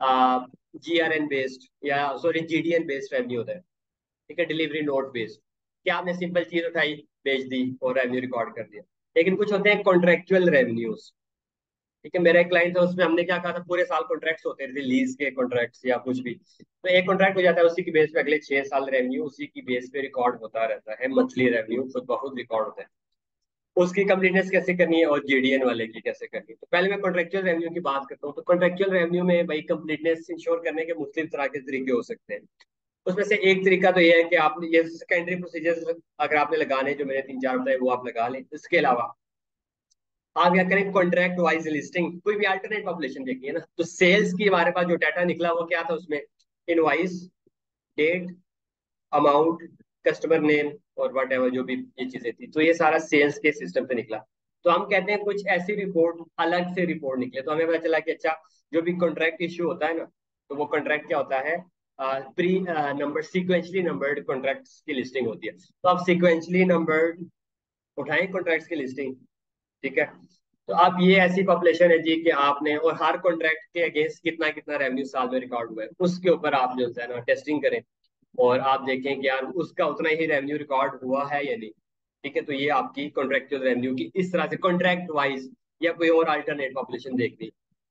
जीआरएन बेस्ड या सॉरी जीडीएन बेस्ड रेवेन्यू होता है, ठीक है, डिलीवरी नोट बेस्ड। क्या आपने सिंपल चीज उठाई, बेच दी और रेवेन्यू रिकॉर्ड कर दिया। लेकिन कुछ होते हैं कॉन्ट्रेक्चुअल रेवेन्यूज, ठीक है। मेरा एक क्लाइंट था, उसमें हमने क्या कहा था, पूरे साल कॉन्ट्रैक्ट्स होते थे, लीज के कॉन्ट्रैक्ट्स या कुछ भी। तो एक कॉन्ट्रैक्ट हो जाता है, उसी की बेस पे अगले छह साल रेवेन्यू उसी की बेस पे रिकॉर्ड होता रहता है, मंथली रेवेन्यू खुद ब खुद रिकॉर्ड होता है। उसकी कंप्लीटनेस कैसे करनी है और जीडीएन वाले की कैसे करनी है, तो पहले मैं कॉन्ट्रेक्चुअल रेवेन्यू की बात करता हूँ। तो कॉन्ट्रेक्चुअल रेवेन्यू में भाई कंप्लीटनेस इंश्योर करने के मुख्तलिफ तरह के तरीके हो सकते हैं। उसमें से एक तरीका तो ये है कि आपने ये सेकेंडरी प्रोसीजर्स अगर आपने लगाने जो मैंने तीन चार बताए वो आप लगा लें। इसके अलावा आप क्या करें, कॉन्ट्रैक्ट वाइज लिस्टिंग, कोई भी अल्टरनेट पॉपुलेशन देखिए ना, तो सेल्स की हमारे पास जो डाटा निकला वो क्या था उसमें, invoice, date, amount, customer name और वट एवर जो भी ये चीजें थी, तो ये सारा सेल्स के सिस्टम से निकला। तो हम कहते हैं कुछ ऐसी रिपोर्ट अलग से रिपोर्ट निकले, तो हमें पता चला कि अच्छा जो भी कॉन्ट्रैक्ट इश्यू होता है ना, तो वो कॉन्ट्रैक्ट क्या होता है, pre number sequentially numbered contracts की लिस्टिंग होती है। तो आप सीक्वेंशली नंबर्ड उठाएं कॉन्ट्रैक्ट्स की लिस्टिंग, ठीक है। तो आप ये ऐसी पॉपुलेशन है जी कि आपने और हर कॉन्ट्रैक्ट के अगेंस्ट कितना कितना रेवेन्यू साल में रिकॉर्ड हुआ है उसके ऊपर आप जो है ना टेस्टिंग करें, और आप देखें कि यार उसका उतना ही रेवेन्यू रिकॉर्ड हुआ है या नहीं, ठीक है। तो ये आपकी कॉन्ट्रेक्चुअल रेवेन्यू की इस तरह से कॉन्ट्रैक्ट वाइज या कोई और अल्टरनेट पॉपुलेशन देखनी।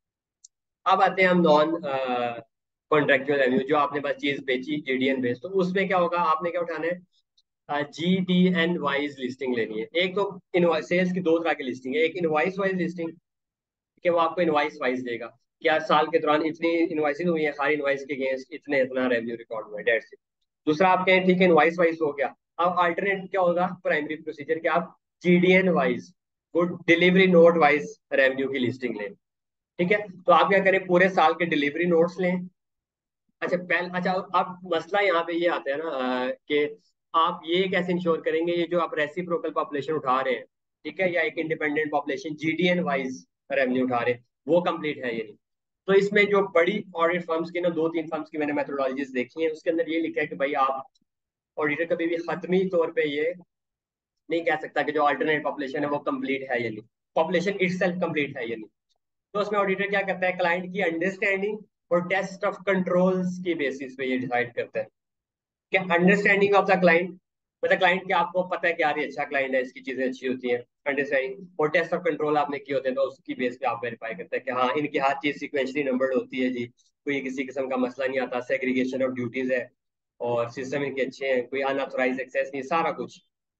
अब आते हैं हम नॉन कॉन्ट्रेक्चुअल रेवेन्यू, जो आपने बस चीज बेची जीडीएन बेस, तो उसमें क्या होगा, आपने क्या उठाना है, G D N wise listing लेनी है। एक तो इनवाइस सेल्स की दो तरह की लिस्टिंग है, एक इनवाइस वाइज लिस्टिंग, कि वो आपको इनवाइस वाइज देगा क्या साल के दौरान इतनी इनवाइसिंग हुई है, हर इनवाइस के अगेंस्ट इतने इतना रेवेन्यू रिकॉर्ड हुआ है, डेट्स इट। दूसरा आप कहें ठीक है इनवाइस वाइज हो गया। अब अल्टरनेट क्या होगा, प्राइमरी प्रोसीजर, कि आप GDN wise, good delivery note wise revenue की लिस्टिंग लें, ठीक है। तो आप क्या करें, पूरे साल के डिलीवरी नोट्स लें। अच्छा पहले, अच्छा अब मसला यहाँ पे ये आता है ना, अ, कि आप ये कैसे इंश्योर करेंगे, ये जो आप रेसिप्रोकल पॉपुलेशन उठा रहे हैं, ठीक है, या एक independent population GDN wise revenue उठा रहे हैं, वो कंप्लीट है ये नहीं। तो इसमें जो बड़ी ऑडिट फर्म्स की ना, दो तीन फर्म्स की मैंने मेथोडोलॉजीज देखी है, उसके अंदर ये लिखा है कि भाई आप ऑडिटर कभी भी खत्मी तौर पे ये नहीं कह सकता कि जो अल्टरनेट पॉपुलेशन है वो कंप्लीट है या नहीं, पॉपुलेशन इटसेल्फ कंप्लीट है या नहीं। तो उसमें ऑडिटर क्या करता है, क्लाइंट की अंडरस्टैंडिंग और टेस्ट ऑफ कंट्रोल्स की बेसिस पे ये डिसाइड करता है कि अंडरस्टैंडिंग ऑफ द क्लाइंट, मतलब क्लाइंट के आपको पता है कि यार ये अच्छा क्लाइंट है, इसकी चीजें अच्छी होती हैं, अंडरस्टैंडिंग। और टेस्ट ऑफ कंट्रोल आपने किए होते हैं, तो उसकी बेस पे आप वेरीफाई करते हैं कि हाँ इनकी हर चीज सिक्वेंशली नंबर्ड होती है जी, कोई किसी किस्म का मसला नहीं आता, सेग्रीगेशन ऑफ ड्यूटीज है, और सिस्टम इनके अच्छे हैं, कोई अनऑथराइज एक्सेस नहीं, सारा कुछ।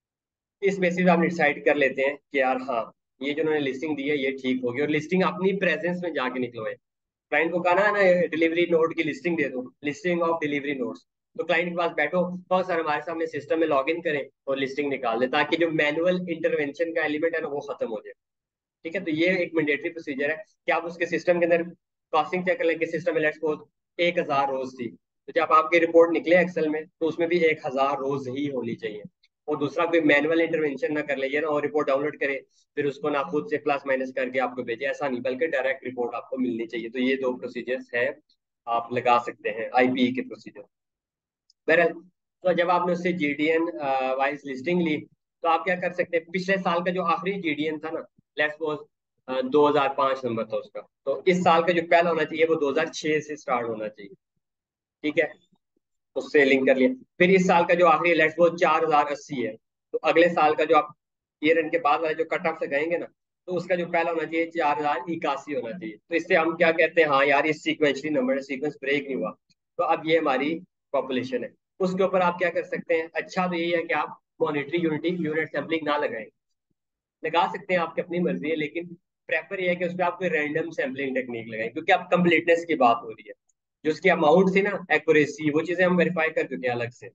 इस बेसिस पे आप डिसाइड कर लेते हैं कि यार हाँ ये जो उन्होंने लिस्टिंग दी है ये ठीक होगी, और लिस्टिंग अपनी प्रेजेंस में जाके निकलवाए। क्लाइंट को कहना है ना डिलीवरी नोट की लिस्टिंग दे दो, लिस्टिंग ऑफ डिलीवरी नोट्स, तो क्लाइंट के पास बैठो और सर हमारे सामने सिस्टम में लॉग इन करें और लिस्टिंग निकाल दे, ताकि जो मैनुअल इंटरवेंशन का एलिमेंट है ना वो खत्म हो जाए। ठीक है, तो ये एक मैंडेटरी प्रोसीजर है कि आप उसके सिस्टम के अंदर कॉस्टिंग चेक कर लें कि सिस्टम में लेट्स सपोज एक हजार रोज थी, तो जब आपकी रिपोर्ट निकले एक्सेल में तो उसमें भी एक हजार रोज ही होनी चाहिए। और दूसरा कोई मैनुअल इंटरवेंशन ना कर ले, ये ना और रिपोर्ट डाउनलोड करे फिर उसको ना खुद से प्लस माइनस करके आपको भेजे, ऐसा नहीं, बल्कि डायरेक्ट रिपोर्ट आपको मिलनी चाहिए। तो ये दो प्रोसीजर्स है, आप लगा सकते हैं आईपीई के प्रोसीजर। बहरहाल, तो जब आपने उससे जीडीएन वाइज लिस्टिंग ली, तो आप क्या कर सकते हैं, पिछले साल का जो आखिरी जीडीएन था ना, लेट्स सपोज दो हजार पांच नंबर था उसका, तो इस साल का जो पहला होना चाहिए वो दो हजार छह से स्टार्ट होना चाहिए। ठीक है, उससे लिंक कर लिया। फिर इस साल का जो आखिरी लेट्स सपोज चार हजार अस्सी है, तो अगले साल का जो आप ईयर एंड के बाद वाले जो कट ऑफ से गएंगे ना, तो उसका जो पहला होना चाहिए चार हजार इक्यासी होना चाहिए। तो इससे हम क्या कहते हैं, हाँ यार ये सीक्वेंशली नंबर है, सीक्वेंस ब्रेक नहीं हुआ, तो अब ये हमारी पॉपुलेशन है। उसके ऊपर आप क्या कर सकते हैं, अच्छा तो यही है कि आप मॉनिटरी यूनिटी यूनिट सैम्पलिंग ना लगाएं, लगा सकते हैं आपकी अपनी मर्जी है, लेकिन प्रेफर ये है कि उसमें आप कोई रैंडम सैम्पलिंग टेक्निक लगाएं, क्योंकि अब कंप्लीटनेस की बात हो रही है, जो उसकी अमाउंट थी ना, एक्यूरेसी, वो चीजें हम वेरीफाई कर चुके हैं अलग से।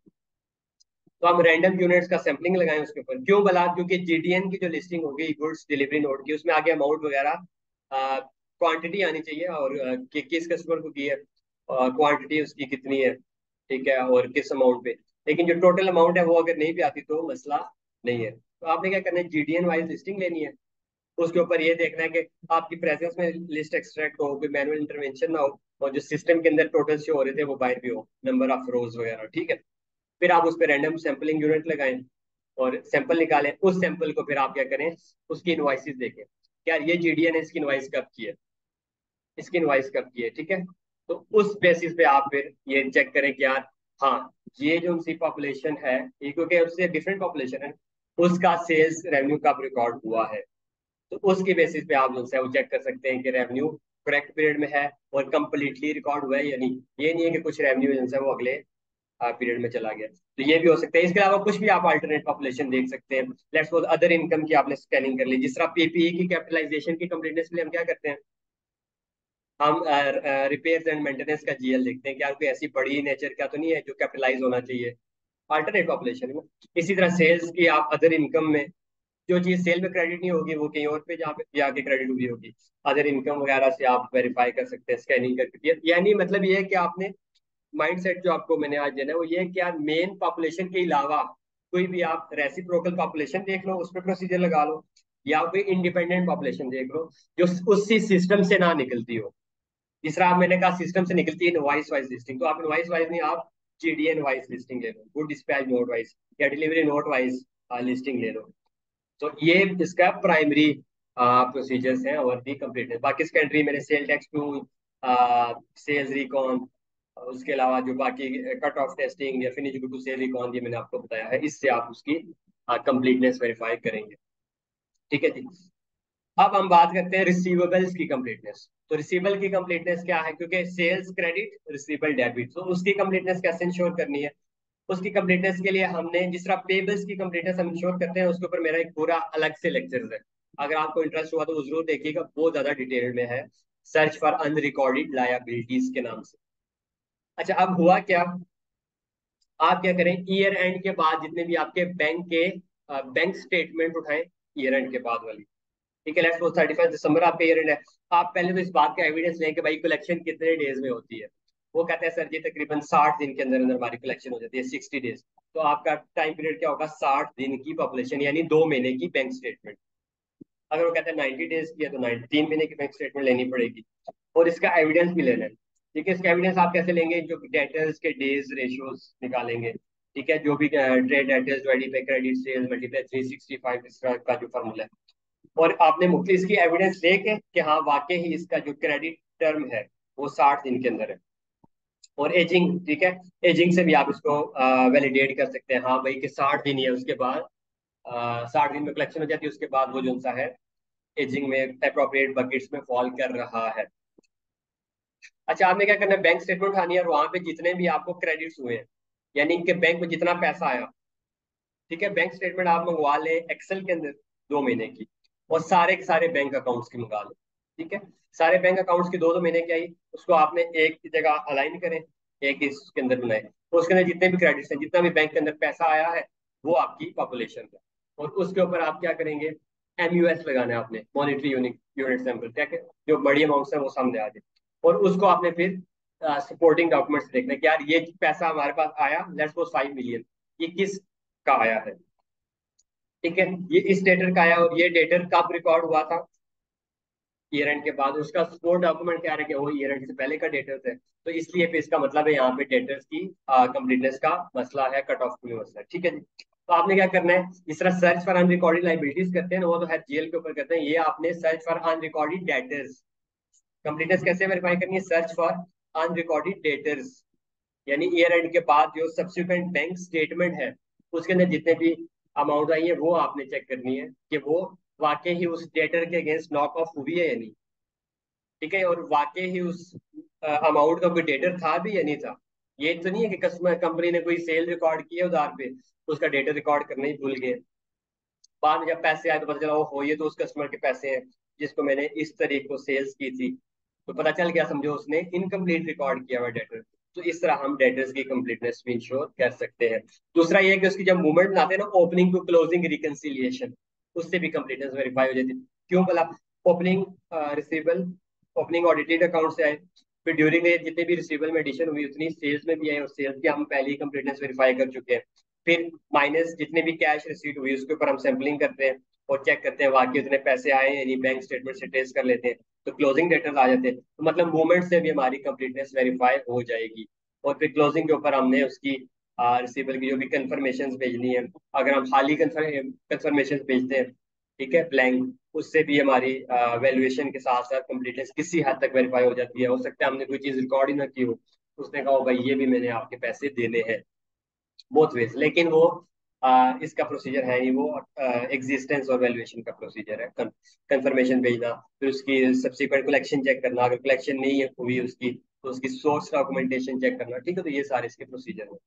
तो हम रैंडम यूनिट्स का सैम्पलिंग लगाएं उसके ऊपर, क्यों भला, क्योंकि जीडीएन की जो लिस्टिंग होगी गुड्स डिलीवरी नोट की, उसमें आगे अमाउंट वगैरह क्वांटिटी आनी चाहिए, और अ, कि, किस कस्टमर को की है, क्वांटिटी उसकी कितनी है, ठीक है, और किस अमाउंट पे। लेकिन जो टोटल अमाउंट है वो अगर नहीं भी आती तो मसला नहीं है। तो आपने क्या करना है, जीडीएन वाइज लिस्टिंग लेनी है, उसके ऊपर ये देखना है कि आपकी प्रेजेंस में लिस्ट एक्सट्रैक्ट हो, कोई मैनुअल इंटरवेंशन ना हो, और जो सिस्टम के अंदर टोटल शो हो रहे थे वो बाहर भी हो, नंबर ऑफ रोज वगैरह। ठीक है, फिर आप उस पर रैंडम सैम्पलिंग यूनिट लगाएं और सैंपल निकालें, उस सैंपल को फिर आप क्या करें, उसकी इनवाइसिस देखें, यार ये जीडीएन है, इसकी इनवाइस कब की है, इसकी इनवाइस कब की है। ठीक है, तो उस बेसिस पे आप फिर ये चेक करें कि यार हाँ ये जो उनकी पॉपुलेशन है, ये क्योंकि उससे डिफरेंट पॉपुलेशन है, उसका सेल्स रेवेन्यू कब रिकॉर्ड हुआ है। तो उसके बेसिस पे आप जो है वो चेक कर सकते हैं कि रेवेन्यू करेक्ट पीरियड में है और कंप्लीटली रिकॉर्ड हुआ है या नहीं। ये नहीं है कि कुछ रेवेन्यू जो है वो अगले पीरियड में चला गया, तो ये भी हो सकता है। इसके अलावा कुछ भी आप अल्टरनेट पॉपुलेशन देख सकते हैं, लेट्स सपोज अदर इनकम की आपने स्कैनिंग कर ली, जिस तरह पीपीई की कैपिटलाइजेशन की कंप्लीटनेस के लिए हम क्या करते हैं, हम रिपेयर्स एंड मेंटेनेंस का जीएल देखते हैं कि यार कोई ऐसी बड़ी नेचर का तो नहीं है जो कैपिटलाइज होना चाहिए, अल्टरनेट पॉपुलेशन में। इसी तरह सेल्स की आप अदर इनकम में जो चीज सेल में क्रेडिट नहीं होगी वो कहीं और पे जहाँ पे जाके क्रेडिट हुई होगी, अदर इनकम वगैरह से आप वेरीफाई कर सकते हैं स्कैनिंग करके। यानी मतलब ये है कि आपने माइंडसेट जो आपको मैंने आज देना है वो ये है कि यार मेन पॉपुलेशन के अलावा कोई भी आप रेसिप्रोकल पॉपुलेशन देख लो, उस पर प्रोसीजर लगा लो, या कोई इंडिपेंडेंट पॉपुलेशन देख लो जो उसी सिस्टम से ना निकलती हो। जिस तरह मैंने कहा सिस्टम से निकलती है इनवॉइस वाइज लिस्टिंग, तो आप इनवॉइस वाइज नहीं, आप जीडीएन वाइज लिस्टिंग ले लो, गुड डिस्पैच नोट वाइज या डिलीवरी नोट वाइज लिस्टिंग ले लो। तो ये इसका प्राइमरी प्रोसीजर्स हैं और दी कंप्लीट है। बाकी सेकेंडरी मैंने sale tax to sales recon, उसके अलावा जो बाकी कट ऑफ टेस्टिंग या फिनिश टू सेल रिकॉन, ये मैंने आपको बताया है, इससे आप उसकी कंप्लीटनेस वेरीफाई करेंगे। ठीक है जी, अब हम बात करते हैं रिसीवेबल्स की कंप्लीटनेस। तो रिसीवेबल की कंप्लीटनेस क्या है, क्योंकि सेल्स क्रेडिट रिसीवेबल डेबिट, तो उसकी कंप्लीटनेस कैसे इंश्योर करनी है। उसकी कंप्लीटनेस के लिए हमने जिस तरह पेबल्स की कंप्लीटनेस हम इंश्योर करते हैं, उसके ऊपर मेरा एक पूरा अलग से लेक्चर है, अगर आपको इंटरेस्ट हुआ तो वो जरूर देखिएगा, बहुत ज्यादा डिटेल में है, सर्च फॉर अनरिकॉर्डेड लायबिलिटीज के नाम से। अच्छा, अब हुआ क्या, आप क्या करें, ईयर एंड के बाद जितने भी आपके बैंक के बैंक स्टेटमेंट उठाएं, ईयर एंड के बाद वाली। ठीक है, लेट्स सपोज थर्टी फर्स्ट दिसंबर आपका ईयर एंड है, आप पहले तो इस बात का एविडेंस लें कि भाई कलेक्शन कितने डेज में होती है। वो कहते हैं सर जी तकरीबन साठ दिन के अंदर अंदर हमारी कलेक्शन हो जाती है, सिक्सटी डेज। तो आपका टाइम पीरियड क्या होगा, साठ दिन की पॉपुलेशन यानी दो महीने की बैंक स्टेटमेंट। अगर वो कहते हैं नाइन्टी डेज की है तो नाइन्टी तीन महीने की बैंक स्टेटमेंट लेनी पड़ेगी, और इसका एविडेंस भी लेना है। ठीक है, इसका एविडेंस आप कैसे लेंगे, जो डेटर्स के डेज रेशियोज निकालेंगे। ठीक है, जो भी trade debtors divided by credit sales multiply three sixty five, इस तरह का जो फॉर्मूला है, और आपने मुफ्त इसकी एविडेंस लेके कि हाँ वाकई ही इसका जो क्रेडिट टर्म है वो साठ दिन के अंदर है, और एजिंग, ठीक है, एजिंग से भी आप इसको वैलिडेट कर सकते हैं, हाँ भाई कि साठ दिन ही है, उसके बाद साठ दिन में कलेक्शन हो जाती है, उसके बाद वो जो सा है एजिंग में अप्रोप्रिएट बकेट्स में फॉल कर रहा है। अच्छा, आपने क्या करना है, बैंक स्टेटमेंट उठानी है और वहां पे जितने भी आपको क्रेडिट्स हुए हैं, यानी कि बैंक में जितना पैसा आया, ठीक है, बैंक स्टेटमेंट आप मंगवा लें एक्सेल के अंदर दो महीने की, और सारे के सारे बैंक अकाउंट्स की मंगा लें, ठीक है। सारे बैंक अकाउंट्स की दो दो महीने की आई, उसको आपने एक की जगह अलाइन करें, एक इसके अंदर बनाए, तो उसके अंदर जितने भी क्रेडिट्स हैं, जितना भी बैंक के अंदर पैसा आया है, वो आपकी पॉपुलेशन है। और उसके ऊपर आप क्या करेंगे, एम यू एस लगाना है आपने, मॉनिटरी यूनिट यूनिट सैंपल, क्या क्या जो बड़ी अमाउंट्स है वो सामने आ जाए, और उसको आपने फिर सपोर्टिंग डॉक्यूमेंट्स देखना है कि यार ये पैसा हमारे पास आया, लेट्स सपोज फाइव मिलियन, ये किस का आया है, ठीक है, ये इस डेटर का आया, और ये डेटर कब रिकॉर्ड हुआ था, ईयर एंड के बाद, उसका सपोर्ट डॉक्यूमेंट क्या है, वो ईयर एंड से पहले का डेटर्स है, तो इसलिए फिर इसका मतलब है यहाँ पे डेटर्स की कंप्लीटनेस का मसला है, कट ऑफ की मसला है, ठीक है जी। तो आपने क्या करना है, इस तरह सर्च फॉर अनरिकॉर्डेड लाइबिलिटीज करते हैं ना, वो तो हर जीएल के ऊपर करते हैं, ये आपने search for unrecorded debtors completeness कैसे वेरीफाई करनी है, सर्च फॉर अनरिकॉर्डेड डेटर्स, यानी ईयर एंड के बाद जो सब्सिक्वेंट बैंक स्टेटमेंट है, उसके अंदर जितने भी अमाउंट आई है वो आपने चेक करनी है कि वो वाकई ही उस डेटर के अगेंस्ट नॉक ऑफ हुई है या नहीं, ठीक है, और वाकई ही उस अमाउंट का कोई डेटर था भी या नहीं था। ये तो नहीं है कि कस्टमर कंपनी ने कोई सेल रिकॉर्ड की है उधार पे, उसका डेटर रिकॉर्ड करना ही भूल गए, बाद में जब पैसे आए तो पता चला वो हो ये तो उस कस्टमर के पैसे हैं जिसको मैंने इस तरीके को सेल्स की थी, तो पता चल गया, समझो उसने इनकम्प्लीट रिकॉर्ड किया हुआ डेटर। तो इस तरह हम डेटर्स की कंप्लीटनेस भी इंश्योर कर सकते हैं। दूसरा ये है कि उसकी जब मूवमेंट बनाते हैं ना, ओपनिंग टू क्लोजिंग रिकंसिलिएशन, उससे भी कंप्लीटनेस वेरीफाई हो जाती है। क्यों बोला, opening receivable, opening audited account से आए, फिर ड्यूरिंग जितने भी रिसीवेबल में एडिशन हुई उतनी सेल्स में भी आए, और सेल्स की हम पहले ही कंप्लीटनेस वेरीफाई कर चुके हैं। फिर माइनस जितने भी कैश रिसीट हुई उसके ऊपर हम सैंपलिंग करते हैं और चेक करते हैं वाकई उतने पैसे आए हैं यानी, बैंक स्टेटमेंट से ट्रेस कर लेते हैं, तो क्लोजिंग डेटर्स आ जाते हैं, तो मतलब मूवमेंट से भी हमारी कंप्लीटनेस वेरीफाई हो जाएगी। और फिर क्लोजिंग के ऊपर हमने उसकी रिसीवेबल की जो भी कंफर्मेशन भेजनी है, अगर हम खाली कंफर्मेशन भेजते हैं, ठीक है, ब्लैंक, उससे भी हमारी वैल्यूएशन के साथ साथ कंप्लीटनेस किसी हद तक वेरीफाई हो जाती है। हो सकता है हमने कोई चीज रिकॉर्ड ही ना की हो, उसने कहा हो भाई ये भी मैंने आपके पैसे देने हैं, बोथ वेज, लेकिन वो आ, इसका प्रोसीजर है नहीं, वो एग्जिस्टेंस और वैल्यूएशन का प्रोसीजर है, कंफर्मेशन भेजना, फिर उसकी सब्सिक्वेंट कलेक्शन चेक करना, अगर कलेक्शन नहीं है हुई उसकी तो उसकी सोर्स डॉक्यूमेंटेशन चेक करना, ठीक है, तो ये सारे इसके प्रोसीजर हैं।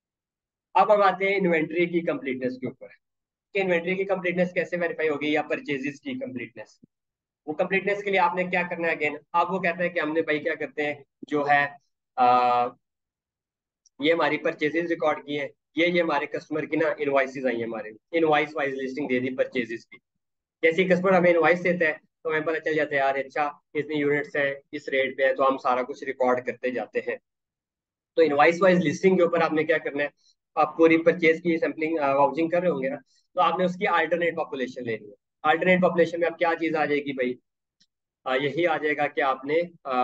अब हम आते हैं इन्वेंट्री की कंप्लीटनेस के ऊपर, कि इन्वेंट्री की कंप्लीटनेस कैसे वेरीफाई होगी, या परचेजेस की कंप्लीटनेस। वो कंप्लीटनेस के लिए आपने क्या करना है, अगेन अब वो कहता है कि हमने भाई क्या करते हैं, जो है ये हमारी परचेजेस रिकॉर्ड की है, ये ये हमारे कस्टमर की ना इनवाइसेस आई है, हमारे इनवाइस वाइज लिस्टिंग दे दी परचेजेस की। जैसे ही कस्टमर हमें इनवाइस देता है तो हमें पता चल जाता है यार अच्छा इतनी यूनिट्स है, इस रेट पे है, तो हम सारा कुछ रिकॉर्ड करते जाते हैं। तो इनवाइस वाइज लिस्टिंग के ऊपर आपने क्या करना है, आप पूरी परचेज की सैम्पलिंग वाउचिंग कर रहे होंगे ना, तो आपने उसकी अल्टरनेट पॉपुलेशन लेनी है। अल्टरनेट पॉपुलेशन में अब क्या चीज आ जाएगी भाई, आ, यही आ जाएगा कि आपने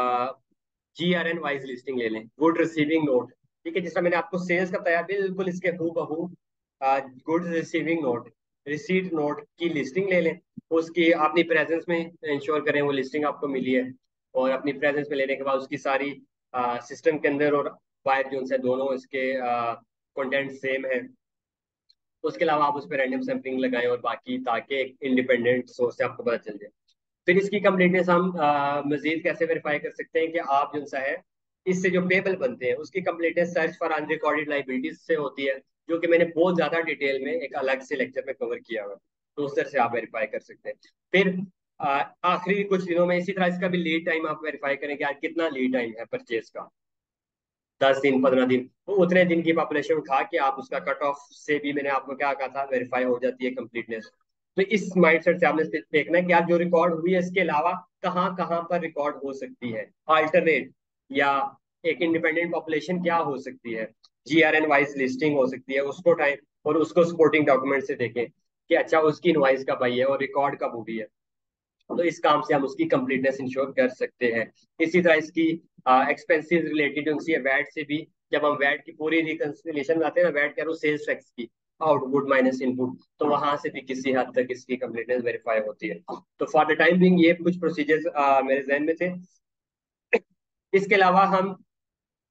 G R N wise listing ले लें, गुड रिसीविंग नोट, ठीक है, जिसका मैंने आपको सेल्स का बताया बिल्कुल इसके हू बहू good receiving note, receipt note की लिस्टिंग ले लें, उसकी अपनी प्रेजेंस में इंश्योर करें वो लिस्टिंग आपको मिली है, और अपनी प्रेजेंस में लेने के बाद उसकी सारी सिस्टम के अंदर और बाहर जो उनसे दोनों इसके कंटेंट सेम है। उसके अलावा आप उस पर रैंडम सैम्पलिंग लगाएं और बाकी, ताकि एक इंडिपेंडेंट सोर्स से आपको पता चल जाए। फिर इसकी कंप्लीटनेस हम अ, मजीद कैसे वेरीफाई कर सकते हैं कि आप जो सा है इससे जो पेबल बनते हैं उसकी completeness search for unrecorded liabilities से होती है, जो कि मैंने बहुत ज्यादा डिटेल में एक अलग से लेक्चर में कवर किया हुआ है, तो उस तरह से आप वेरीफाई कर सकते हैं। फिर अ, आखिरी कुछ दिनों में इसी तरह इसका भी लीड टाइम आप वेरीफाई करें कि यार कितना लीड टाइम है परचेज का, दस दिन, पंद्रह दिन, तो उतने दिन की पॉपुलेशन उठा के आप उसका कट ऑफ से भी मैंने आपको क्या कहा था वेरीफाई हो जाती है कंप्लीटनेस। तो इस माइंडसेट से आपने देखना है कि आप जो रिकॉर्ड हुई है इसके अलावा कहाँ कहाँ पर रिकॉर्ड हो सकती है, अल्टरनेट, या एक इंडिपेंडेंट पॉपुलेशन क्या हो सकती है, G R N wise listing हो सकती है, उसको टाइम और उसको सपोर्टिंग डॉक्यूमेंट से देखें कि अच्छा उसकी इनवाइस कब आई है और रिकॉर्ड कब हुई है, तो इस काम से हम उसकी कंप्लीटनेस इंश्योर कर सकते हैं। इसी तरह इसकी एक्सपेंसेस रिलेटेड उनसी है वैट से भी, जब हम वैट की पूरी रिकंसिलिएशन लाते हैं ना, वैट कह रहा हूँ सेल्स टैक्स की, आउटपुट माइनस इनपुट, तो वहां से भी किसी हद तक इसकी कंप्लीटनेस वेरीफाई होती है। तो फॉर द टाइम बिंग ये कुछ प्रोसीजर्स मेरे जहन में थे। इसके अलावा हम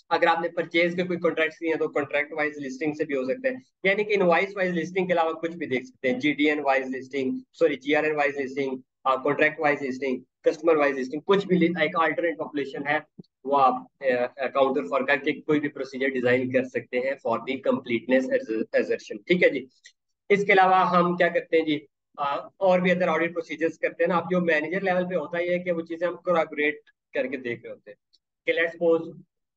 अगर आपने परचेज के कोई कॉन्ट्रैक्ट दिए हैं तो कॉन्ट्रैक्ट वाइज लिस्टिंग से भी हो सकता है, यानी कि इनवाइस वाइज लिस्टिंग के अलावा कुछ भी देख सकते हैं, GDN wise listing, sorry GRN wise listing, contract wise listing, customer wise listing, कुछ भी एक अल्टरनेट पॉपुलेशन है वो आप काउंटर फॉर करके कोई भी प्रोसीजर डिजाइन कर सकते हैं फॉर दी कंप्लीटनेस एजर्शन। ठीक है जी। इसके अलावा हम क्या करते हैं जी, अ, और भी अदर ऑडिट प्रोसीजर्स करते हैं ना। आप जो मैनेजर लेवल पे होता है कि वो चीजें हम कोलैबोरेट करके देख रहे होते हैं कि let's suppose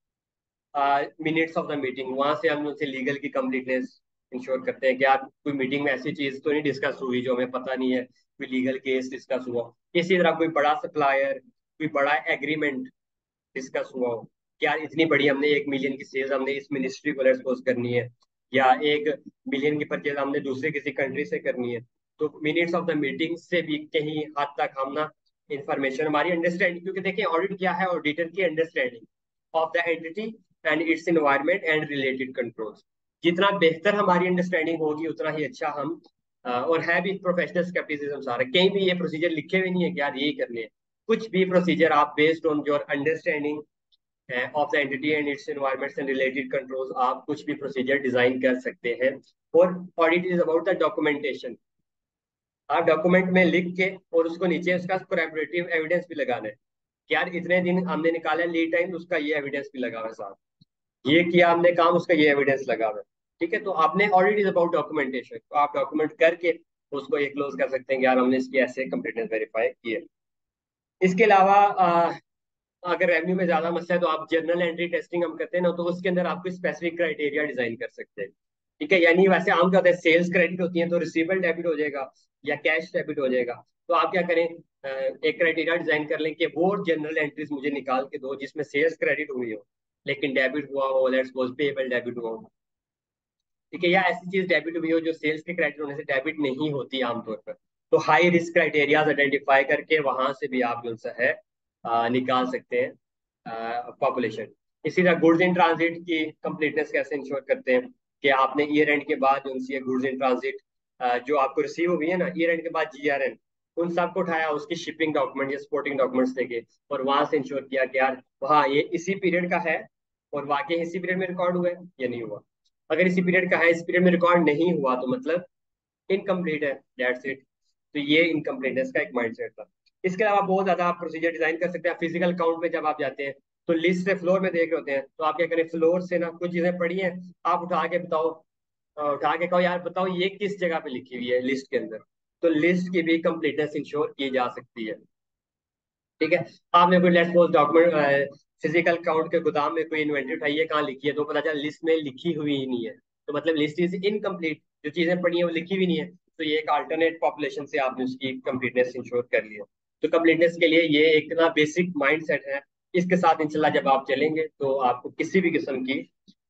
minutes of the meeting, वहां से हम उनसे लीगल की कंप्लीटनेस इंश्योर करते हैं कि यार कोई मीटिंग में ऐसी चीज तो नहीं डिस्कस हुई जो हमें पता नहीं है, कोई लीगल केस डिस्कस हुआ। इसी तरह कोई बड़ा सप्लायर, कोई बड़ा एग्रीमेंट डिस्कस हुआ हो कि यार इतनी बड़ी हमने एक मिलियन की सेल्स हमने इस मिनिस्ट्री को एक्सपोज करनी है, या एक मिलियन की परचेज हमने दूसरे किसी कंट्री से करनी है, तो मिनट्स ऑफ द मीटिंग से भी कहीं हद तक हम ना इंफॉर्मेशन हमारी अंडरस्टैंडिंग, क्योंकि देखिए ऑडिट क्या है, ऑडिटर की understanding of the entity and its environment and related controls. जितना बेहतर हमारी अंडरस्टैंडिंग होगी उतना ही अच्छा हम, अ, और है भी प्रोफेशनल स्केप्टिसिज्म सारा, कहीं भी ये प्रोसीजर लिखे हुए नहीं है कि यार यही करने हैं। कुछ भी प्रोसीजर आप based on your understanding of the entity and its environments and related controls आप कुछ भी प्रोसीजर डिजाइन कर सकते हैं। और audit is about the documentation. आप डॉक्यूमेंट में लिख के और उसको नीचे उसका कोलैबोरेटिव एविडेंस भी लगाना है कि यार इतने दिन हमने निकाला लीड टाइम, उसका ये एविडेंस भी लगा हुआ है साथ, ये किया हमने काम, उसका ये एविडेंस लगा हुआ है। ठीक है, तो आपने ऑडिट इज अबाउट डॉक्यूमेंटेशन, तो आप डॉक्यूमेंट करके उसको ये क्लोज कर सकते हैं कि यार हमने इसकी ऐसे कंप्लीटनेस वेरीफाई की है। इसके अलावा अ, अगर रेवेन्यू में ज्यादा मसला है तो आप जर्नल एंट्री टेस्टिंग हम करते हैं ना, तो उसके अंदर आपको स्पेसिफिक क्राइटेरिया डिजाइन कर सकते हैं। ठीक है, यानी वैसे आम क्या होता है, सेल्स क्रेडिट होती है तो रिसीवेबल डेबिट हो जाएगा या कैश डेबिट हो जाएगा। तो आप क्या करें, अ, एक क्राइटेरिया डिजाइन कर लें कि वो जर्नल एंट्रीज मुझे निकाल के दो जिसमें सेल्स क्रेडिट हुई हो लेकिन डेबिट हुआ हो, लेट्स सपोज पेएबल डेबिट हुआ हो। ठीक है, या ऐसी चीज डेबिट हुई हो जो सेल्स के क्रेडिट होने से डेबिट नहीं होती आमतौर पर। तो हाई रिस्क क्राइटेरियाज आइडेंटिफाई करके वहां से भी आप जो सा है अ, निकाल सकते हैं पॉपुलेशन। इसी तरह गुड्स इन ट्रांजिट की कंप्लीटनेस कैसे इंश्योर करते हैं कि आपने ईयर एंड के बाद जो सी गुड्स इन ट्रांजिट जो आपको रिसीव हुई है ना ईयर एंड के बाद, जीआरएन, उन सबको उठाया, उसकी शिपिंग डॉक्यूमेंट या सपोर्टिंग डॉक्यूमेंट्स देके और वहां से इंश्योर किया कि यार हाँ ये इसी पीरियड का है और वाकई इसी पीरियड में रिकॉर्ड हुआ है या नहीं हुआ। अगर इसी पीरियड का है, इस पीरियड में रिकॉर्ड नहीं हुआ तो मतलब इनकम्प्लीट है, दैट्स इट। तो ये इनकम्प्लीटनेस का एक माइंडसेट था। इसके अलावा बहुत ज्यादा आप प्रोसीजर डिजाइन कर सकते हैं। फिजिकल काउंट में जब आप जाते हैं तो लिस्ट से फ्लोर में देख रहे होते हैं, तो आप क्या करें, फ्लोर से ना कुछ चीजें पड़ी हैं, आप उठा के बताओ, अ, उठा के कहो यार बताओ ये किस जगह पे लिखी हुई है लिस्ट के अंदर। तो लिस्ट की भी कंप्लीटनेस इंश्योर की जा सकती है। ठीक है, आपने कोई let's suppose document physical count के गोदाम में कोई इन्वेंट्री उठाई है, कहाँ लिखी है, तो पता चला लिस्ट में लिखी हुई ही नहीं है, तो मतलब लिस्ट इज इनकम्प्लीट, जो चीजें पड़ी हैं वो लिखी हुई नहीं है। तो ये एक अल्टरनेट पॉपुलेशन से आपने उसकी कंप्लीटनेस इंश्योर कर लिया। तो कंप्लीटनेस के लिए ये एक ना बेसिक माइंड सेट है। इसके साथ इंशाल्लाह जब आप चलेंगे तो आपको किसी भी किस्म की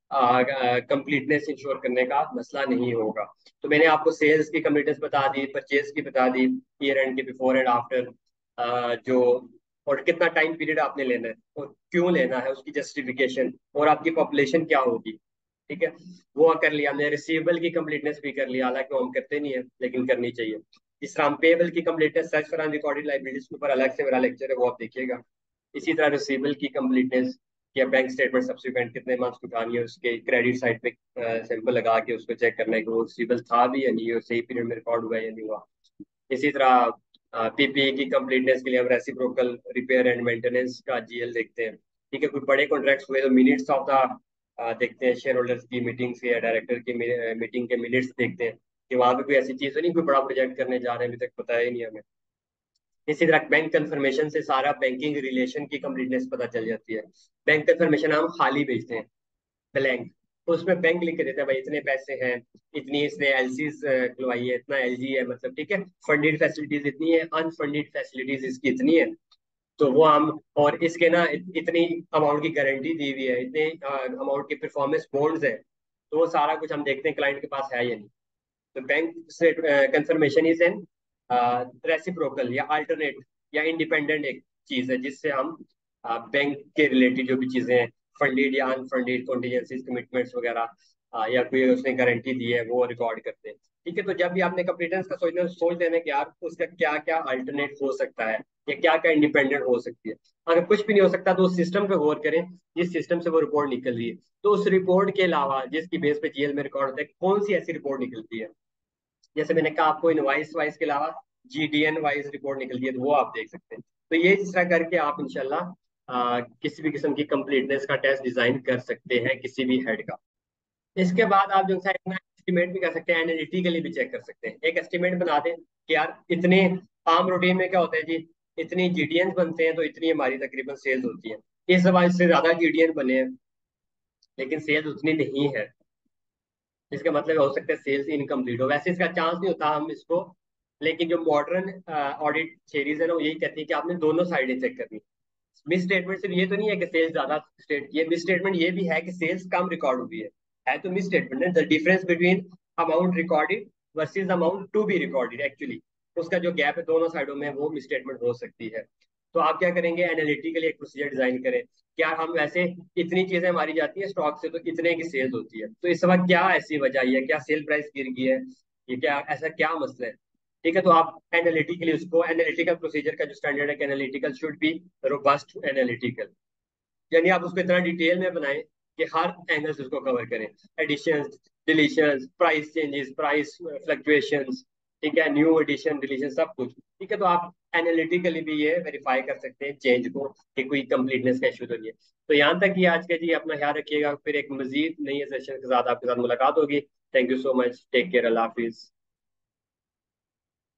कंप्लीटनेस इंश्योर करने का मसला नहीं होगा। तो मैंने आपको सेल्स की कंप्लीटनेस बता दी, परचेज की बता दी, ईयर एंड के बिफोर एंड आफ्टर, जो और कितना टाइम पीरियड आपने लेना है और क्यों लेना है उसकी जस्टिफिकेशन, और आपकी पॉपुलेशन क्या होगी। ठीक है, वो कर लिया हमने। रिसीवेबल की कंप्लीटनेस भी कर लिया, हालांकि वो हम करते नहीं है लेकिन करनी चाहिए। इस तरह हम पेबल की completeness, search for unrecorded liabilities के ऊपर अलग से मेरा लेक्चर है, वो आप देखिएगा। इसी तरह रिसीवेबल की कंप्लीटनेस या बैंक स्टेटमेंट सब्सिक्वेंट कितने मंथ्स की उठानी है, उसके क्रेडिट साइड पे सैंपल लगा के उसको चेक करना है कि वो रिसीवेबल था भी या नहीं, और सही पीरियड में रिकॉर्ड हुआ है या नहीं हुआ। इसी तरह पीपीए की कंप्लीटनेस के लिए हम रेसिप्रोकल रिपेयर एंड मेंटेनेंस का जीएल देखते हैं। ठीक है, कोई बड़े कॉन्ट्रैक्ट्स हुए तो मिनट्स ऑफ द देखते हैं, शेयर होल्डर्स की मीटिंग्स या डायरेक्टर की मीटिंग के मिनट्स देखते हैं कि वहां पे कोई ऐसी चीज तो नहीं, कोई बड़ा प्रोजेक्ट करने जा रहे हैं अभी तक पता ही नहीं हमें। इसी तरह बैंक कंफर्मेशन से सारा बैंकिंग रिलेशन की कंप्लीटनेस पता चल जाती है। बैंक कंफर्मेशन हम खाली भेजते हैं, ब्लैंक, तो उसमें बैंक लिख के देता है भाई इतने पैसे हैं, इतनी इसने एलसीज खुलवाई है, इतना एलजी है, मतलब ठीक है, फंडेड फैसिलिटीज इतनी है, अनफंडेड फैसिलिटीज इसकी इतनी है। तो वो हम, और इसके ना इत, इतनी अमाउंट की गारंटी दी हुई है, इतने अमाउंट के परफॉर्मेंस बॉन्ड्स है, तो वो सारा कुछ हम देखते हैं क्लाइंट के पास है या नहीं। तो बैंक से कंफर्मेशन इज एन रेसिप्रोकल या अल्टरनेट या इंडिपेंडेंट एक चीज है जिससे हम बैंक के रिलेटेड जो भी चीजें हैं, फंडेड या अनफंडेड कॉन्टीजेंसीज कमिटमेंट्स वगैरह, अ, या कोई उसने गारंटी दी है वो रिकॉर्ड करते हैं। ठीक है, तो जब भी आपने कंप्लीटनेस का सोचना सोच लेना कि यार उसका क्या क्या अल्टरनेट हो सकता है या क्या क्या इंडिपेंडेंट हो सकती है। अगर कुछ भी नहीं हो सकता तो उस सिस्टम पे गौर करें जिस सिस्टम से वो रिपोर्ट निकल रही है। तो उस रिपोर्ट के अलावा जिसकी बेस पे जीएल में रिकॉर्ड होता है, कौन सी ऐसी रिपोर्ट निकलती है। जैसे मैंने कहा आपको इनवाइस वाइज के अलावा जीडीएन वाइज रिपोर्ट निकलती है, तो वो आप देख सकते हैं। तो ये इस तरह करके आप इंशाल्लाह आ, किसी भी किस्म की कंप्लीटनेस का टेस्ट डिजाइन कर सकते हैं किसी भी हेड का। इसके बाद आप जो है अपना एस्टिमेट भी कर सकते हैं, एनालिटिकली भी चेक कर सकते हैं। एक एस्टिमेट बना दें कि यार इतने आम रूटीन में क्या होता है जी, इतनी जीडीएन बनते हैं तो इतनी हमारी तकरीबन सेल्स होती है। इस बार से ज्यादा जीडीएन बने हैं लेकिन सेल्स उतनी नहीं है, इसका मतलब हो सकता है सेल्स इनकम्प्लीट हो। वैसे इसका चांस नहीं होता हम इसको, लेकिन जो मॉडर्न ऑडिट थ्योरीज है ना वो यही कहती है कि आपने दोनों साइडें चेक करनी। मिस स्टेटमेंट सिर्फ ये तो नहीं है कि सेल्स ज्यादा स्टेट की है, मिस स्टेटमेंट ये भी है कि सेल्स कम रिकॉर्ड हुई है है तो मिस स्टेटमेंट है। The difference between amount recorded versus amount to be recorded, actually उसका जो गैप है दोनों साइडों में वो मिस स्टेटमेंट हो सकती है। तो आप क्या करेंगे, एनालिटिकली एक प्रोसीजर डिजाइन करें। क्या हम वैसे इतनी चीजें हमारी जाती है स्टॉक से तो इतने की सेल्स होती है, तो इस वक्त क्या ऐसी वजह है, क्या सेल प्राइस गिर गई है, ये क्या ऐसा क्या मसला है। ठीक है, तो आप एनालिटिकली उसको, एनालिटिकल प्रोसीजर का जो स्टैंडर्ड है कि analytical should be robust analytical, यानी आप उसको इतना डिटेल में बनाएं कि हर एंगल से उसको कवर करें। Addition, deletion, price changes, price fluctuations, ठीक है, न्यू एडिशन डिलीशन सब कुछ। ठीक है, तो आप एनालिटिकली भी ये वेरीफाई कर सकते हैं चेंज को कि कोई कंप्लीटनेस का इशू तो नहीं है। तो यहाँ तक कि आज के जी अपना ख्याल रखिएगा, फिर एक मजीद नई सेशन के साथ आपके साथ मुलाकात होगी। Thank you so much, take care, अल्लाह हाफिज।